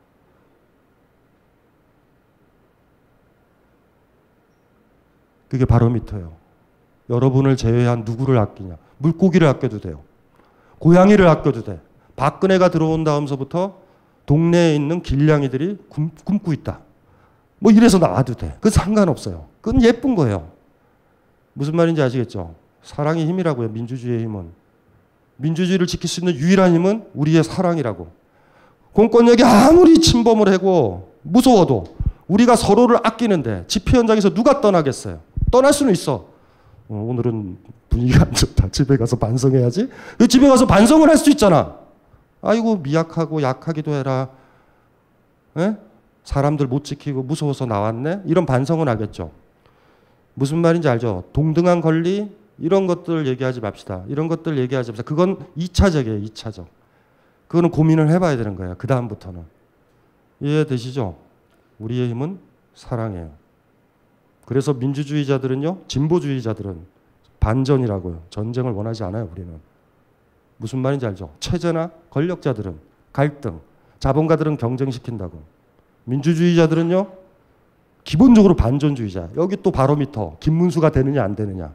그게 바로미터예요. 여러분을 제외한 누구를 아끼냐. 물고기를 아껴도 돼요. 고양이를 아껴도 돼. 박근혜가 들어온 다음서부터 동네에 있는 길냥이들이 굶고 있다. 뭐 이래서 나와도 돼. 그건 상관없어요. 그건 예쁜 거예요. 무슨 말인지 아시겠죠? 사랑의 힘이라고요. 민주주의의 힘은. 민주주의를 지킬 수 있는 유일한 힘은 우리의 사랑이라고. 공권력이 아무리 침범을 하고 무서워도 우리가 서로를 아끼는데 집회 현장에서 누가 떠나겠어요? 떠날 수는 있어. 오늘은 분위기가 안 좋다. 집에 가서 반성해야지. 집에 가서 반성을 할 수 있잖아. 아이고 미약하고 약하기도 해라. 에? 사람들 못 지키고 무서워서 나왔네. 이런 반성은 하겠죠. 무슨 말인지 알죠? 동등한 권리 이런 것들 얘기하지 맙시다. 이런 것들 얘기하지 맙시다. 그건 2차적이에요. 2차적. 그거는 고민을 해봐야 되는 거예요. 그 다음부터는. 이해되시죠? 우리의 힘은 사랑이에요. 그래서 민주주의자들은요. 진보주의자들은 반전이라고요. 전쟁을 원하지 않아요. 우리는. 무슨 말인지 알죠? 체제나 권력자들은 갈등, 자본가들은 경쟁시킨다고. 민주주의자들은요. 기본적으로 반전주의자. 여기 또 바로미터. 김문수가 되느냐 안 되느냐.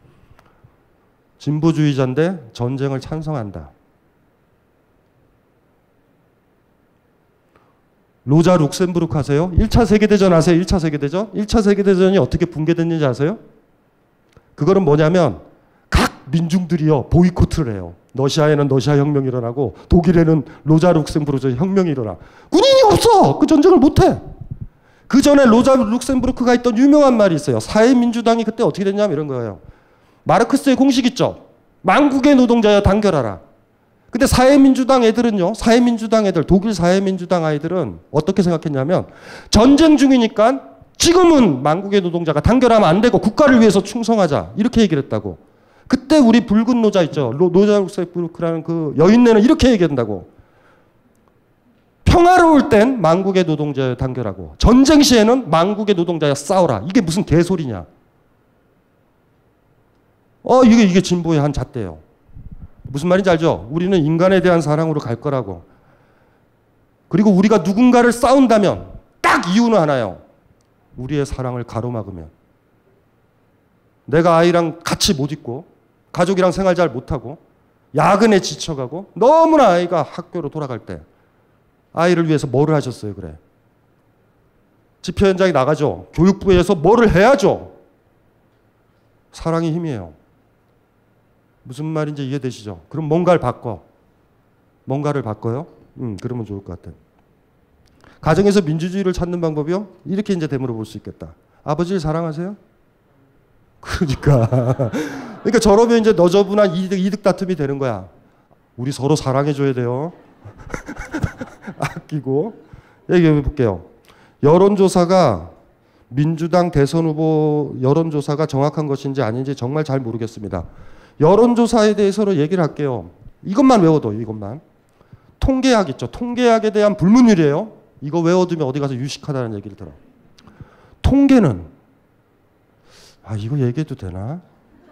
진보주의자인데 전쟁을 찬성한다. 로자 룩셈부르크 아세요? 1차 세계대전 아세요? 1차 세계대전? 1차 세계대전이 어떻게 붕괴됐는지 아세요? 그거는 뭐냐면 각 민중들이요 보이콧을 해요. 러시아에는 러시아 혁명이 일어나고 독일에는 로자 룩셈부르크 혁명이 일어나. 군인이 없어. 그 전쟁을 못해. 그 전에 로자 룩셈부르크가 했던 유명한 말이 있어요. 사회민주당이 그때 어떻게 됐냐면 이런 거예요. 마르크스의 공식 있죠. 만국의 노동자여 단결하라. 근데 사회민주당 애들은요. 사회민주당 애들, 독일 사회민주당 아이들은 어떻게 생각했냐면 전쟁 중이니까 지금은 만국의 노동자가 단결하면 안 되고 국가를 위해서 충성하자. 이렇게 얘기를 했다고. 그때 우리 붉은 노자 있죠. 로자 룩셈부르크라는 그 여인네는 이렇게 얘기한다고. 평화로울 땐 만국의 노동자여 단결하고 전쟁 시에는 만국의 노동자여 싸워라. 이게 무슨 개소리냐. 이게 진보의 한 잣대예요. 무슨 말인지 알죠? 우리는 인간에 대한 사랑으로 갈 거라고. 그리고 우리가 누군가를 싸운다면 딱 이유는 하나예요. 우리의 사랑을 가로막으면. 내가 아이랑 같이 못 있고 가족이랑 생활 잘 못하고 야근에 지쳐가고 너무나 아이가 학교로 돌아갈 때 아이를 위해서 뭐를 하셨어요? 그래. 집회 현장에 나가죠. 교육부에서 뭐를 해야죠. 사랑이 힘이에요. 무슨 말인지 이해되시죠? 그럼 뭔가를 바꿔. 뭔가를 바꿔요? 그러면 좋을 것 같아요. 가정에서 민주주의를 찾는 방법이요? 이렇게 이제 되물어 볼 수 있겠다. 아버지를 사랑하세요? 그러니까 저러면 이제 너저분한 이득 다툼이 되는 거야. 우리 서로 사랑해줘야 돼요. 아끼고. 얘기해 볼게요. 여론조사가 민주당 대선 후보 여론조사가 정확한 것인지 아닌지 정말 잘 모르겠습니다. 여론조사에 대해서는 얘기를 할게요. 이것만 외워둬. 이것만. 통계학 있죠. 통계학에 대한 불문율이에요. 이거 외워두면 어디 가서 유식하다는 얘기를 들어. 통계는 이거 얘기해도 되나?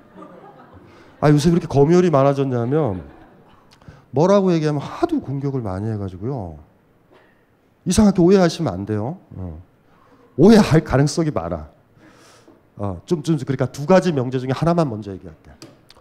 요새 그렇게 검열이 많아졌냐면 뭐라고 얘기하면 하도 공격을 많이 해가지고요. 이상하게 오해하시면 안 돼요. 오해할 가능성이 많아. 그러니까 두 가지 명제 중에 하나만 먼저 얘기할게.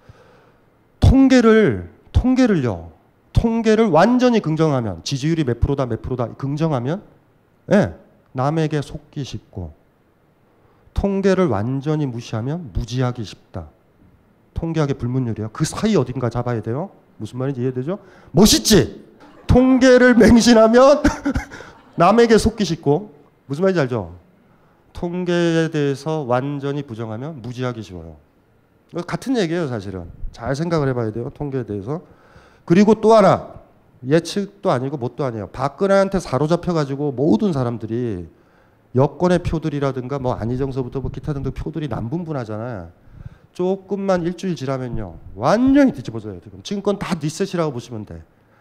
통계를 완전히 긍정하면 지지율이 몇 프로다 긍정하면 남에게 속기 쉽고 통계를 완전히 무시하면 무지하기 쉽다. 통계학의 불문율이에요. 그 사이 어딘가 잡아야 돼요. 무슨 말인지 이해되죠? 멋있지? 통계를 맹신하면 남에게 속기 쉽고 무슨 말인지 알죠? 통계에 대해서 완전히 부정하면 무지하기 쉬워요. 같은 얘기예요, 사실은. 잘 생각을 해봐야 돼요, 통계에 대해서. 그리고 또 하나, 예측도 아니고 뭣도 아니에요. 박근혜한테 사로잡혀가지고 모든 사람들이 여권의 표들이라든가 안희정서부터 기타 등등 표들이 남분분하잖아요. 조금만 일주일 지나면요, 완전히 뒤집어져요. 지금 건 다 리셋이라고 보시면 돼.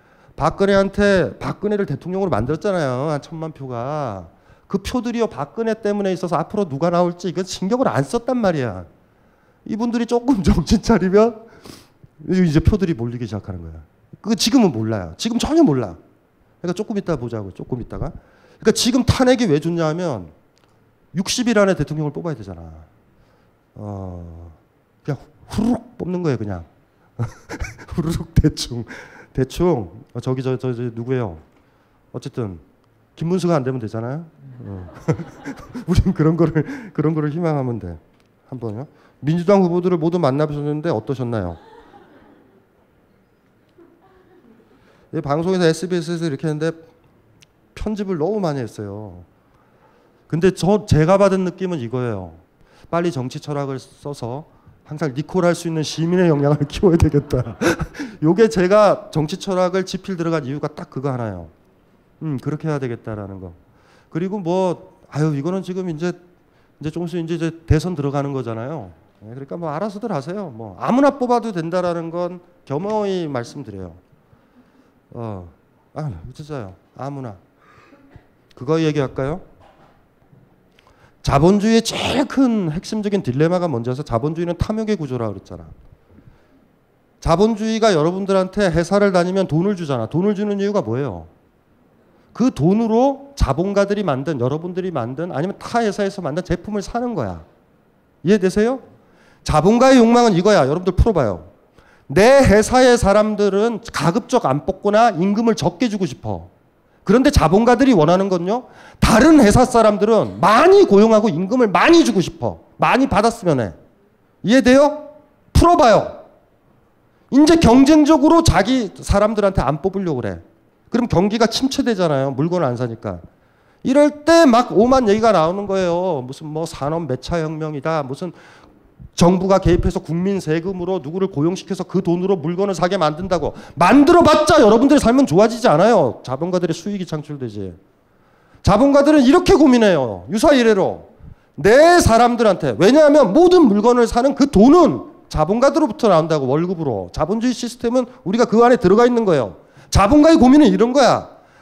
박근혜를 대통령으로 만들었잖아요. 한 1000만 표가. 그 표들이요, 박근혜 때문에 있어서 앞으로 누가 나올지 이거 신경을 안 썼단 말이야. 이분들이 조금 정신 차리면 이제 표들이 몰리기 시작하는 거야. 그거 지금은 몰라요. 지금 전혀 몰라. 그러니까 조금 이따 보자고요. 조금 이따가. 그러니까 지금 탄핵이 왜 좋냐 하면 60일 안에 대통령을 뽑아야 되잖아. 그냥 후루룩 뽑는 거예요, 그냥. 후루룩 대충. 저기 누구예요? 어쨌든 김문수가 안 되면 되잖아요. 우린 그런 거를 희망하면 돼. 한번요. 민주당 후보들을 모두 만나보셨는데 어떠셨나요? 방송에서 SBS에서 이렇게 했는데 편집을 너무 많이 했어요. 근데 제가 받은 느낌은 이거예요. 빨리 정치 철학을 써서 항상 리콜할 수 있는 시민의 역량을 키워야 되겠다. 요게 제가 정치 철학을 지필 들어간 이유가 딱 그거 하나예요. 그렇게 해야 되겠다라는 거. 그리고 이거는 지금 이제 조금씩 이제 대선 들어가는 거잖아요. 그러니까 알아서들 하세요. 아무나 뽑아도 된다라는 건 겸허히 말씀드려요. 진짜요. 아무나. 그거 얘기할까요? 자본주의의 제일 큰 핵심적인 딜레마가 뭔지 아세요? 자본주의는 탐욕의 구조라고 그랬잖아. 자본주의가 여러분들한테 회사를 다니면 돈을 주잖아. 돈을 주는 이유가 뭐예요? 그 돈으로 자본가들이 만든, 여러분들이 만든, 아니면 타 회사에서 만든 제품을 사는 거야. 이해되세요? 자본가의 욕망은 이거야. 여러분들 풀어봐요. 내 회사의 사람들은 가급적 안 뽑거나 임금을 적게 주고 싶어. 그런데 자본가들이 원하는 건요, 다른 회사 사람들은 많이 고용하고 임금을 많이 주고 싶어. 많이 받았으면 해. 이해돼요? 풀어봐요. 이제 경쟁적으로 자기 사람들한테 안 뽑으려고 그래. 그럼 경기가 침체되잖아요. 물건을 안 사니까. 이럴 때 막 오만 얘기가 나오는 거예요. 무슨 산업 매차혁명이다. 무슨 정부가 개입해서 국민 세금으로 누구를 고용시켜서 그 돈으로 물건을 사게 만든다고. 만들어봤자 여러분들의 삶은 좋아지지 않아요. 자본가들의 수익이 창출되지. 자본가들은 이렇게 고민해요. 유사 이래로. 내 사람들한테. 왜냐하면 모든 물건을 사는 그 돈은 자본가들로부터 나온다고, 월급으로. 자본주의 시스템은 우리가 그 안에 들어가 있는 거예요. 자본가의 고민은 이런 거야.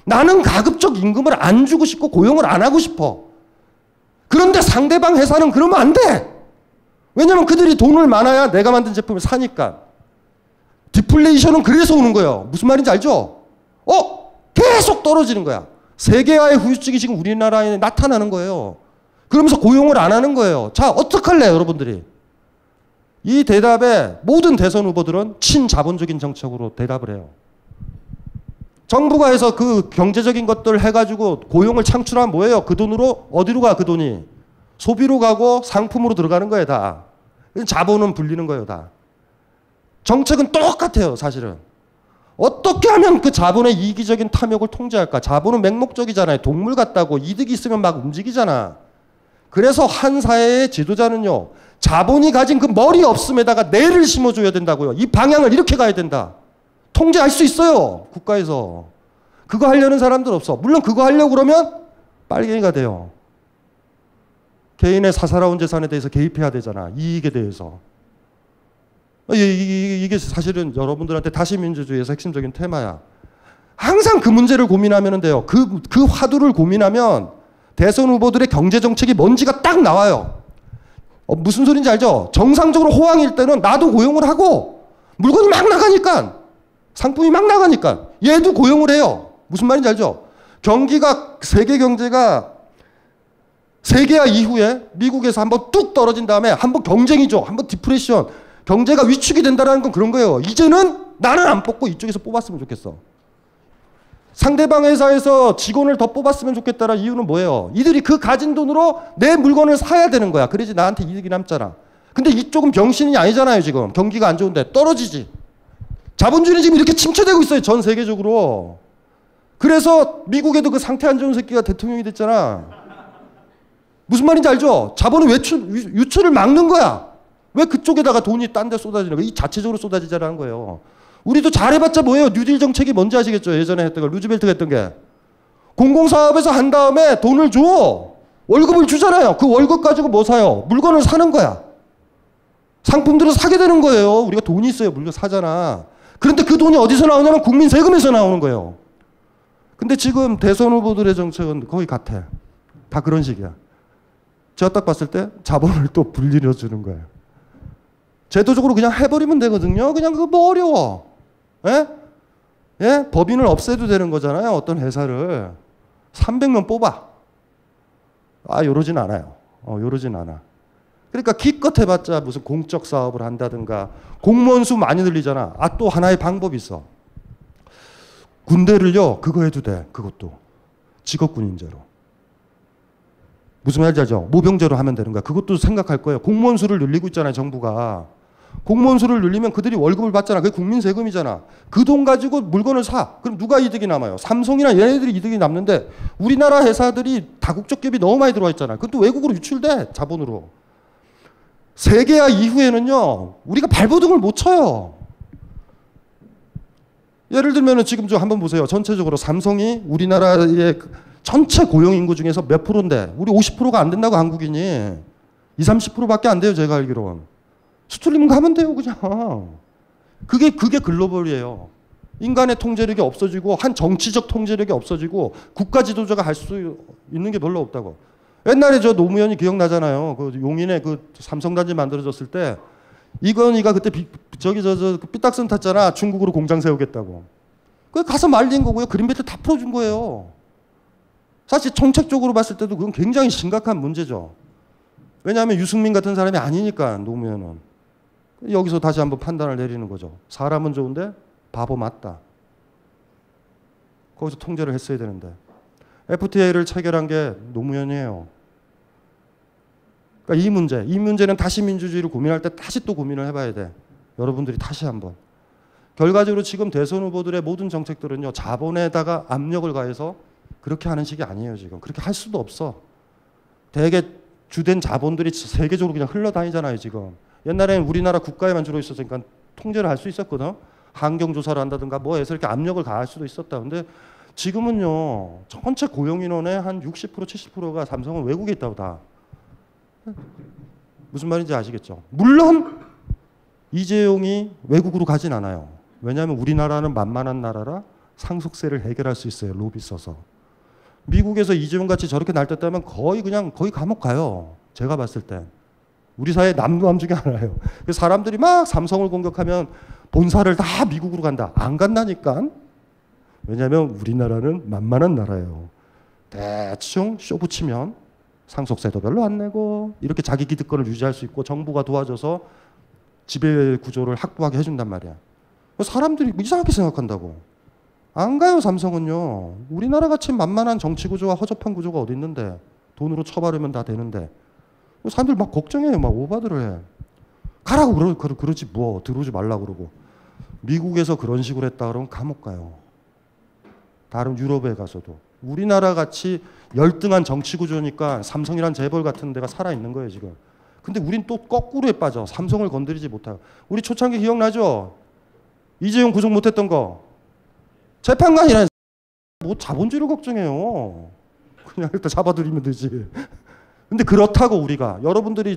나는 가급적 임금을 안 주고 싶고 고용을 안 하고 싶어. 그런데 상대방 회사는 그러면 안 돼. 왜냐면 그들이 돈을 많아야 내가 만든 제품을 사니까. 디플레이션은 그래서 오는 거예요. 무슨 말인지 알죠? 계속 떨어지는 거야. 세계화의 후유증이 지금 우리나라에 나타나는 거예요. 그러면서 고용을 안 하는 거예요. 자, 어떡할래요, 여러분들이? 이 대답에 모든 대선 후보들은 친자본적인 정책으로 대답을 해요. 정부가 해서 그 경제적인 것들 해가지고 고용을 창출하면 뭐예요? 그 돈으로 어디로 가, 그 돈이? 소비로 가고 상품으로 들어가는 거예요, 다. 자본은 불리는 거예요, 다. 정책은 똑같아요, 사실은. 어떻게 하면 그 자본의 이기적인 탐욕을 통제할까? 자본은 맹목적이잖아요. 동물 같다고 이득이 있으면 막 움직이잖아. 그래서 한 사회의 지도자는요, 자본이 가진 그 머리 없음에다가 뇌를 심어줘야 된다고요. 이 방향을 이렇게 가야 된다. 통제할 수 있어요, 국가에서. 그거 하려는 사람들 없어. 물론 그거 하려고 그러면 빨갱이가 돼요. 개인의 사사로운 재산에 대해서 개입해야 되잖아. 이익에 대해서. 이게 사실은 여러분들한테 다시민주주의에서 핵심적인 테마야. 항상 그 문제를 고민하면 돼요. 그 화두를 고민하면 대선 후보들의 경제정책이 뭔지가 딱 나와요. 무슨 소린지 알죠? 정상적으로 호황일 때는 나도 고용을 하고 물건이 막 나가니까, 상품이 막 나가니까 얘도 고용을 해요. 무슨 말인지 알죠? 세계 경제가 세계화 이후에 미국에서 한번 뚝 떨어진 다음에 한번 경쟁이죠. 한번 디프레션. 경제가 위축이 된다는 건 그런 거예요. 이제는 나는 안 뽑고 이쪽에서 뽑았으면 좋겠어. 상대방 회사에서 직원을 더 뽑았으면 좋겠다는 이유는 뭐예요? 이들이 그 가진 돈으로 내 물건을 사야 되는 거야. 그래야지 나한테 이득이 남잖아. 근데 이쪽은 병신이 아니잖아요, 지금. 경기가 안 좋은데. 떨어지지. 자본주의는 지금 이렇게 침체되고 있어요, 전 세계적으로. 그래서 미국에도 그 상태 안 좋은 새끼가 대통령이 됐잖아. 무슨 말인지 알죠? 자본은 유출을 막는 거야. 왜 그쪽에다가 돈이 딴 데 쏟아지는 거야? 이 자체적으로 쏟아지자라는 거예요. 우리도 잘해봤자 뭐예요? 뉴딜 정책이 뭔지 아시겠죠? 예전에 했던 거, 루즈벨트가 했던 게. 공공사업에서 한 다음에 돈을 줘. 월급을 주잖아요. 그 월급 가지고 뭐 사요? 물건을 사는 거야. 상품들을 사게 되는 거예요. 우리가 돈이 있어요. 물건 사잖아. 그런데 그 돈이 어디서 나오냐면 국민 세금에서 나오는 거예요. 근데 지금 대선 후보들의 정책은 거의 같아. 다 그런 식이야. 제가 딱 봤을 때 자본을 또 분리려 주는 거예요. 제도적으로 그냥 해버리면 되거든요. 그냥 그거 뭐 어려워. 예? 예? 법인을 없애도 되는 거잖아요. 어떤 회사를. 300명 뽑아. 요러진 않아요. 요러진 않아. 그러니까 기껏 해봤자 무슨 공적 사업을 한다든가 공무원 수 많이 늘리잖아. 또 하나의 방법이 있어. 군대를요, 그거 해도 돼. 그것도. 직업군인제로. 무슨 말인지 알죠? 모병제로 하면 되는 거야. 그것도 생각할 거예요. 공무원 수를 늘리고 있잖아요, 정부가. 공무원 수를 늘리면 그들이 월급을 받잖아. 그게 국민 세금이잖아. 그 돈 가지고 물건을 사. 그럼 누가 이득이 남아요? 삼성이나 얘네들이 이득이 남는데 우리나라 회사들이 다국적 기업이 너무 많이 들어와 있잖아요. 그건 또 외국으로 유출돼, 자본으로. 세계화 이후에는요, 우리가 발버둥을 못 쳐요. 예를 들면 지금 좀 한번 보세요. 전체적으로 삼성이 우리나라의 전체 고용 인구 중에서 몇 프로인데 우리 50%가 안 된다고 한국인이 20, 30%밖에 안 돼요. 제가 알기로는. 수출림 가면 돼요. 그냥. 그게 글로벌이에요. 인간의 통제력이 없어지고 한 정치적 통제력이 없어지고 국가 지도자가 할 수 있는 게 별로 없다고. 옛날에 저 노무현이 기억나잖아요. 그 용인에 그 삼성단지 만들어졌을 때 이건희가 그때 그 삐딱선 탔잖아. 중국으로 공장 세우겠다고. 그 가서 말린 거고요. 그린벨트 다 풀어준 거예요. 사실 정책적으로 봤을 때도 그건 굉장히 심각한 문제죠. 왜냐하면 유승민 같은 사람이 아니니까, 노무현은. 여기서 다시 한번 판단을 내리는 거죠. 사람은 좋은데 바보 맞다. 거기서 통제를 했어야 되는데. FTA를 체결한 게 노무현이에요. 그러니까 이 문제는 다시 민주주의를 고민할 때 다시 또 고민을 해봐야 돼. 여러분들이 다시 한번. 결과적으로 지금 대선 후보들의 모든 정책들은요, 자본에다가 압력을 가해서 그렇게 하는 식이 아니에요, 지금. 그렇게 할 수도 없어. 대개 주된 자본들이 세계적으로 그냥 흘러다니잖아요, 지금. 옛날에는 우리나라 국가에만 주로 있었으니까 통제를 할 수 있었거든. 환경조사를 한다든가 뭐해서 이렇게 압력을 가할 수도 있었다. 근데 지금은요, 전체 고용인원의 한 60%, 70%가 삼성은 외국에 있다고 다. 무슨 말인지 아시겠죠? 물론 이재용이 외국으로 가진 않아요. 왜냐하면 우리나라는 만만한 나라라 상속세를 해결할 수 있어요. 로비 써서. 미국에서 이재용 같이 저렇게 날뛰었다면 거의 감옥 가요. 제가 봤을 땐. 우리 사회 남루함 중에 하나예요. 그래서 사람들이 막 삼성을 공격하면 본사를 다 미국으로 간다. 안 간다니까. 왜냐하면 우리나라는 만만한 나라예요. 대충 쇼 붙이면 상속세도 별로 안 내고 이렇게 자기 기득권을 유지할 수 있고 정부가 도와줘서 지배 구조를 확보하게 해준단 말이야. 사람들이 이상하게 생각한다고. 안 가요. 삼성은요. 우리나라 같이 만만한 정치 구조와 허접한 구조가 어디 있는데 돈으로 쳐바르면 다 되는데 사람들 막 걱정해요. 막 오바들을 해. 가라고 그러지 뭐 들어오지 말라고 그러고. 미국에서 그런 식으로 했다 그러면 감옥 가요. 다른 유럽에 가서도. 우리나라 같이 열등한 정치 구조니까 삼성이란 재벌 같은 데가 살아있는 거예요 지금. 근데 우린 또 거꾸로에 빠져. 삼성을 건드리지 못하고. 우리 초창기 기억나죠? 이재용 구속 못했던 거. 재판관이란 뭐 자본주의를 걱정해요. 그냥 일단 잡아들이면 되지. 근데 그렇다고 우리가 여러분들이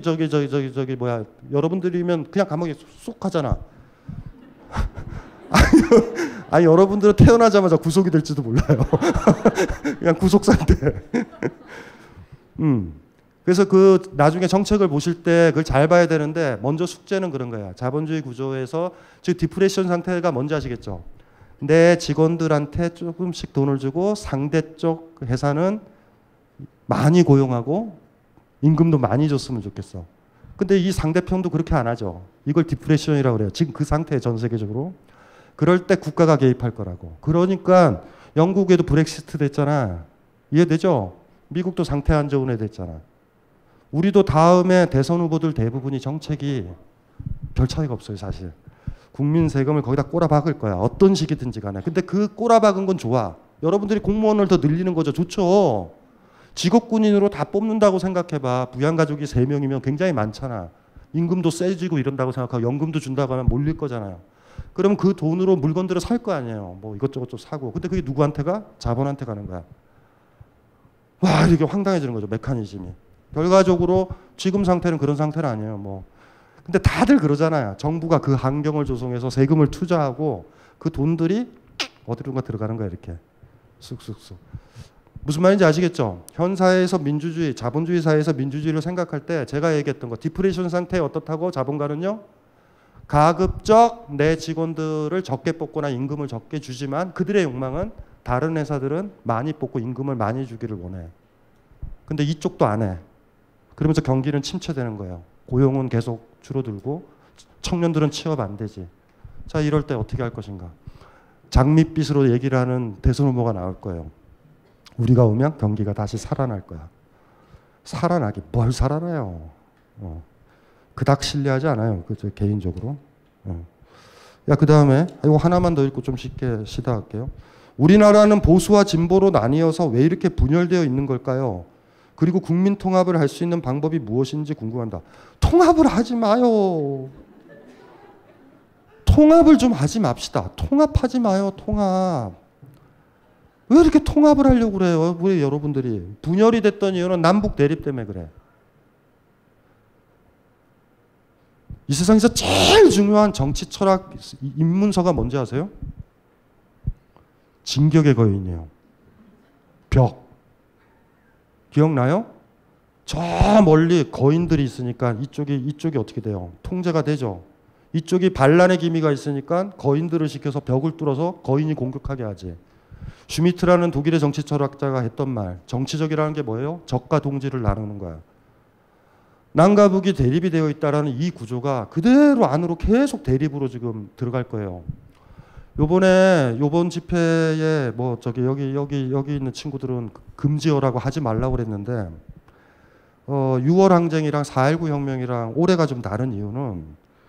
여러분들이면 그냥 감옥에 쏙 가잖아. 아니 여러분들은 태어나자마자 구속이 될지도 몰라요. 그냥 구속 상태. 그래서 그 나중에 정책을 보실 때 그걸 잘 봐야 되는데 먼저 숙제는 그런 거야. 자본주의 구조에서 즉 디프레션 상태가 뭔지 아시겠죠? 내 직원들한테 조금씩 돈을 주고 상대 쪽 회사는 많이 고용하고 임금도 많이 줬으면 좋겠어. 근데 이 상대편도 그렇게 안 하죠. 이걸 디프레션이라고 그래요. 지금 그 상태에 전 세계적으로. 그럴 때 국가가 개입할 거라고. 그러니까 영국에도 브렉시트 됐잖아. 이해되죠? 미국도 상태 안 좋은 애 됐잖아. 우리도 다음에 대선 후보들 대부분이 정책이 별 차이가 없어요, 사실. 국민 세금을 거기다 꼬라박을 거야. 어떤 식이든지 간에. 근데 그 꼬라박은 건 좋아. 여러분들이 공무원을 더 늘리는 거죠. 좋죠. 직업군인으로 다 뽑는다고 생각해봐. 부양가족이 3명이면 굉장히 많잖아. 임금도 세지고 이런다고 생각하고 연금도 준다고 하면 몰릴 거잖아요. 그럼 그 돈으로 물건들을 살 거 아니에요. 뭐 이것저것 좀 사고. 근데 그게 누구한테 가? 자본한테 가는 거야. 와, 이게 황당해지는 거죠. 메커니즘이. 결과적으로 지금 상태는 그런 상태는 아니에요. 뭐. 근데 다들 그러잖아요. 정부가 그 환경을 조성해서 세금을 투자하고 그 돈들이 어디론가 들어가는 거야. 이렇게. 쑥쑥쑥. 무슨 말인지 아시겠죠? 현 사회에서 민주주의, 자본주의 사회에서 민주주의를 생각할 때 제가 얘기했던 거 디프레션 상태에 어떻다고 자본가는요? 가급적 내 직원들을 적게 뽑거나 임금을 적게 주지만 그들의 욕망은 다른 회사들은 많이 뽑고 임금을 많이 주기를 원해. 근데 이쪽도 안 해. 그러면서 경기는 침체되는 거예요. 고용은 계속 줄어들고 청년들은 취업 안 되지. 자, 이럴 때 어떻게 할 것인가? 장밋빛으로 얘기를 하는 대선 후보가 나올 거예요. 우리가 오면 경기가 다시 살아날 거야. 살아나기 뭘 살아나요? 그닥 신뢰하지 않아요. 그저 개인적으로. 야, 그 다음에 이거 하나만 더 읽고 좀 쉽게 시작할게요. 우리나라는 보수와 진보로 나뉘어서 왜 이렇게 분열되어 있는 걸까요? 그리고 국민 통합을 할 수 있는 방법이 무엇인지 궁금합니다. 통합을 하지 마요. 통합을 좀 하지 맙시다. 통합하지 마요. 통합. 왜 이렇게 통합을 하려고 그래요? 왜 여러분들이. 분열이 됐던 이유는 남북 대립 때문에 그래. 이 세상에서 제일 중요한 정치 철학 입문서가 뭔지 아세요? 진격의 거인이에요. 벽. 기억나요? 저 멀리 거인들이 있으니까 이쪽이 어떻게 돼요? 통제가 되죠. 이쪽이 반란의 기미가 있으니까 거인들을 시켜서 벽을 뚫어서 거인이 공격하게 하지. 슈미트라는 독일의 정치 철학자가 했던 말, 정치적이라는 게 뭐예요? 적과 동지를 나누는 거야. 남과 북이 대립이 되어 있다라는 이 구조가 그대로 안으로 계속 대립으로 지금 들어갈 거예요. 요번 집회에 뭐 여기 있는 친구들은 금지어라고 하지 말라고 그랬는데 6월 항쟁이랑 4.19 혁명이랑 올해가 좀 다른 이유는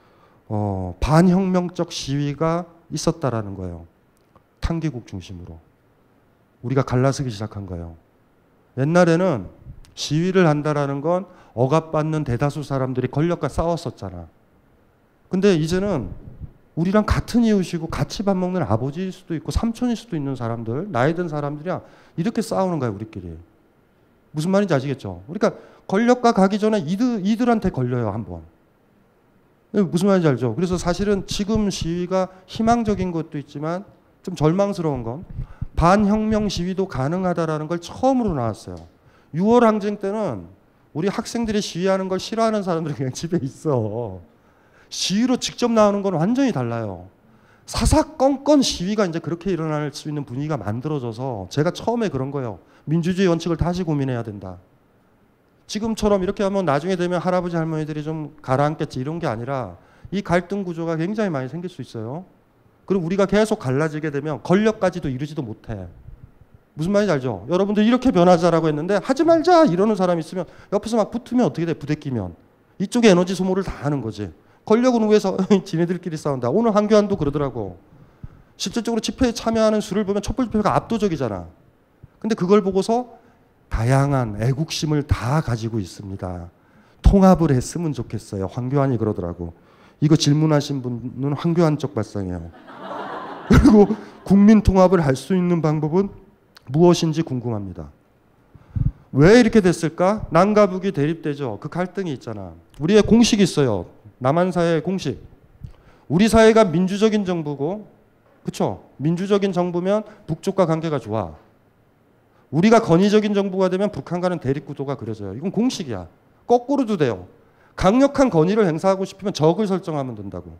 반혁명적 시위가 있었다라는 거예요. 탄기국 중심으로. 우리가 갈라서기 시작한 거예요. 옛날에는 시위를 한다라는 건 억압받는 대다수 사람들이 권력과 싸웠었잖아. 근데 이제는 우리랑 같은 이웃이고 같이 밥 먹는 아버지일 수도 있고 삼촌일 수도 있는 사람들, 나이 든 사람들이랑 이렇게 싸우는 거야, 우리끼리. 무슨 말인지 아시겠죠? 그러니까 권력과 가기 전에 이들한테 걸려요, 한번. 무슨 말인지 알죠? 그래서 사실은 지금 시위가 희망적인 것도 있지만 좀 절망스러운 건 반혁명 시위도 가능하다라는 걸 처음으로 나왔어요. 6월 항쟁 때는 우리 학생들이 시위하는 걸 싫어하는 사람들이 그냥 집에 있어. 시위로 직접 나오는 건 완전히 달라요. 사사건건 시위가 이제 그렇게 일어날 수 있는 분위기가 만들어져서 제가 처음에 그런 거예요. 민주주의 원칙을 다시 고민해야 된다. 지금처럼 이렇게 하면 나중에 되면 할아버지 할머니들이 좀 가라앉겠지 이런 게 아니라 이 갈등 구조가 굉장히 많이 생길 수 있어요. 그리고 우리가 계속 갈라지게 되면 권력까지도 이루지도 못해. 무슨 말인지 알죠? 여러분들 이렇게 변하자라고 했는데 하지 말자 이러는 사람이 있으면 옆에서 막 붙으면 어떻게 돼? 부대끼면. 이쪽에 에너지 소모를 다 하는 거지. 권력은 위에서 지네들끼리 싸운다. 오늘 황교안도 그러더라고. 실질적으로 집회에 참여하는 수를 보면 촛불 집회가 압도적이잖아. 근데 그걸 보고서 다양한 애국심을 다 가지고 있습니다. 통합을 했으면 좋겠어요. 황교안이 그러더라고. 이거 질문하신 분은 황교안 쪽 발상이에요. 그리고 국민 통합을 할 수 있는 방법은 무엇인지 궁금합니다. 왜 이렇게 됐을까? 남과 북이 대립되죠. 그 갈등이 있잖아. 우리의 공식이 있어요. 남한 사회의 공식. 우리 사회가 민주적인 정부고, 그렇죠? 민주적인 정부면 북쪽과 관계가 좋아. 우리가 권위적인 정부가 되면 북한과는 대립 구도가 그려져요. 이건 공식이야. 거꾸로도 돼요. 강력한 권위를 행사하고 싶으면 적을 설정하면 된다고.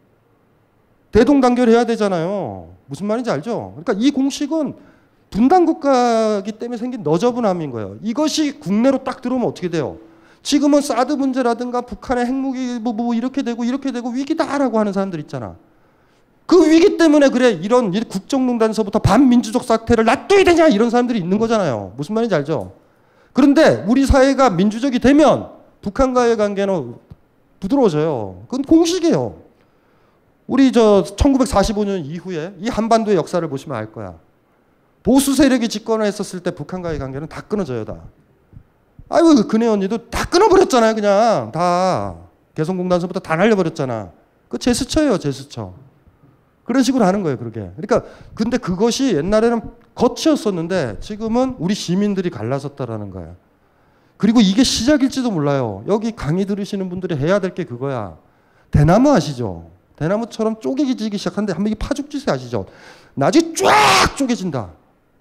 대동단결해야 되잖아요. 무슨 말인지 알죠? 그러니까 이 공식은 분단 국가이기 때문에 생긴 너저분함인 거예요. 이것이 국내로 딱 들어오면 어떻게 돼요? 지금은 사드 문제라든가 북한의 핵무기 뭐 이렇게 되고 위기다라고 하는 사람들 있잖아. 그 위기 때문에 그래 이런 국정농단서부터 반민주적 사태를 놔둬야 되냐 이런 사람들이 있는 거잖아요. 무슨 말인지 알죠? 그런데 우리 사회가 민주적이 되면 북한과의 관계는 부드러워져요. 그건 공식이에요. 우리 1945년 이후에 이 한반도의 역사를 보시면 알 거야. 보수 세력이 집권을 했었을 때 북한과의 관계는 다 끊어져요, 다. 아이고, 근혜 언니도 다 끊어버렸잖아요, 그냥. 다. 개성공단서부터 다 날려버렸잖아. 그 제스처예요, 제스처. 그런 식으로 하는 거예요, 그렇게. 그러니까, 근데 그것이 옛날에는 겉이었었는데 지금은 우리 시민들이 갈라섰다라는 거예요. 그리고 이게 시작일지도 몰라요. 여기 강의 들으시는 분들이 해야 될 게 그거야. 대나무 아시죠? 대나무처럼 쪼개지기 시작하는데 한번 이 파죽지세 아시죠? 나중에 쫙 쪼개진다.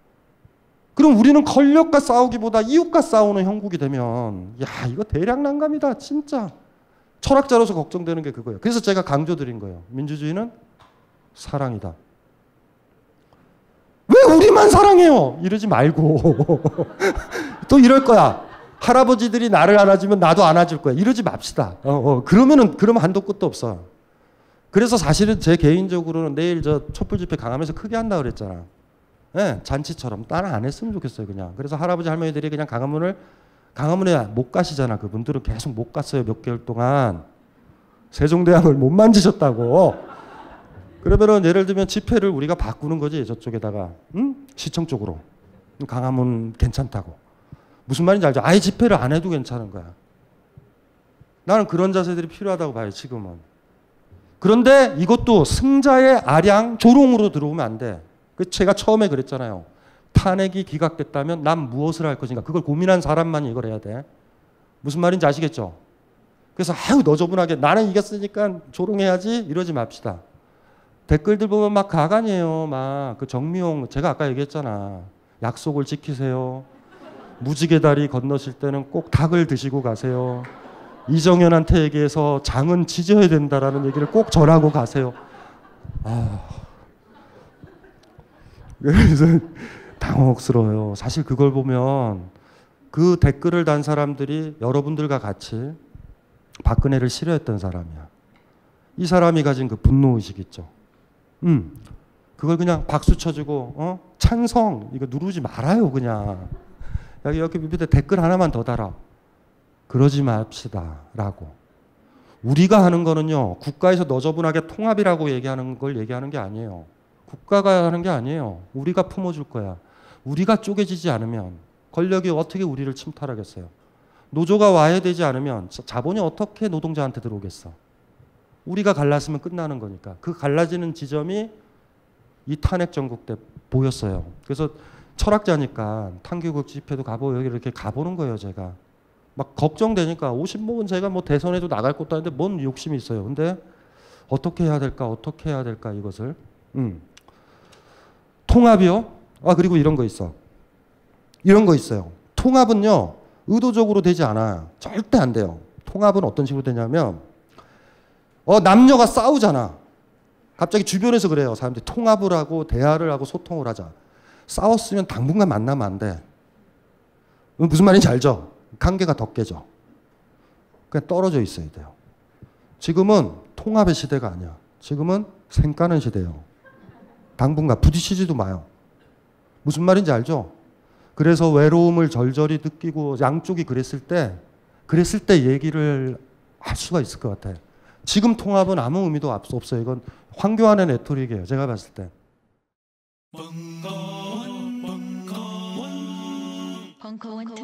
그럼 우리는 권력과 싸우기보다 이웃과 싸우는 형국이 되면 야 이거 대략 난감이다 진짜. 철학자로서 걱정되는 게 그거예요. 그래서 제가 강조드린 거예요. 민주주의는 사랑이다. 왜 우리만 사랑해요? 이러지 말고 또 이럴 거야. 할아버지들이 나를 안아주면 나도 안아줄 거야. 이러지 맙시다. 그러면 한도 끝도 없어. 그래서 사실은 제 개인적으로는 내일 촛불 집회 강화에서 크게 한다 그랬잖아. 네, 잔치처럼 나는 안 했으면 좋겠어요 그냥. 그래서 할아버지 할머니들이 그냥 강화문에 못 가시잖아. 그분들은 계속 못 갔어요 몇 개월 동안. 세종대왕을 못 만지셨다고. 그러면은 예를 들면 집회를 우리가 바꾸는 거지 저쪽에다가 시청 쪽으로. 강화문 괜찮다고. 무슨 말인지 알죠? 아예 집회를 안 해도 괜찮은 거야. 나는 그런 자세들이 필요하다고 봐요 지금은. 그런데 이것도 승자의 아량 조롱으로 들어오면 안 돼. 제가 처음에 그랬잖아요. 탄핵이 기각됐다면 난 무엇을 할 것인가. 그걸 고민한 사람만이 이걸 해야 돼. 무슨 말인지 아시겠죠? 그래서 아유 너저분하게 나는 이겼으니까 조롱해야지 이러지 맙시다. 댓글들 보면 막 가관이에요. 막 그 정미용 제가 아까 얘기했잖아. 약속을 지키세요. 무지개 다리 건너실 때는 꼭 닭을 드시고 가세요. 이정현한테 얘기해서 장은 찢어야 된다라는 얘기를 꼭 전하고 가세요. 그래서 당혹스러워요. 사실 그걸 보면 그 댓글을 단 사람들이 여러분들과 같이 박근혜를 싫어했던 사람이야. 이 사람이 가진 그 분노의식 있죠. 그걸 그냥 박수 쳐주고 찬성 이거 누르지 말아요 그냥. 여기 밑에 댓글 하나만 더 달아. 그러지 맙시다 라고. 우리가 하는 거는요. 국가에서 너저분하게 통합이라고 얘기하는 걸 얘기하는 게 아니에요. 국가가 하는 게 아니에요. 우리가 품어줄 거야. 우리가 쪼개지지 않으면 권력이 어떻게 우리를 침탈하겠어요. 노조가 와해되지 않으면 자본이 어떻게 노동자한테 들어오겠어. 우리가 갈랐으면 끝나는 거니까. 그 갈라지는 지점이 이 탄핵 전국 때 보였어요. 그래서 철학자니까 탄교국 집회도 가보고 여기 이렇게 가보는 거예요 제가. 막 걱정되니까 50목은 제가 뭐 대선에도 나갈 것도 아닌데 뭔 욕심이 있어요. 근데 어떻게 해야 될까 이것을. 통합이요? 아, 그리고 이런 거 있어. 이런 거 있어요. 통합은요, 의도적으로 되지 않아요. 절대 안 돼요. 통합은 어떤 식으로 되냐면, 남녀가 싸우잖아. 갑자기 주변에서 그래요. 사람들이 통합을 하고 대화를 하고 소통을 하자. 싸웠으면 당분간 만나면 안 돼. 무슨 말인지 알죠? 관계가 더 깨져. 그냥 떨어져 있어야 돼요. 지금은 통합의 시대가 아니야. 지금은 생 까는 시대예요. 당분간 부딪히지도 마요. 무슨 말인지 알죠? 그래서 외로움을 절절히 느끼고 양쪽이 그랬을 때 얘기를 할 수가 있을 것 같아요. 지금 통합은 아무 의미도 없어요. 이건 황교안의 레토릭이에요. 제가 봤을 때. 벙커원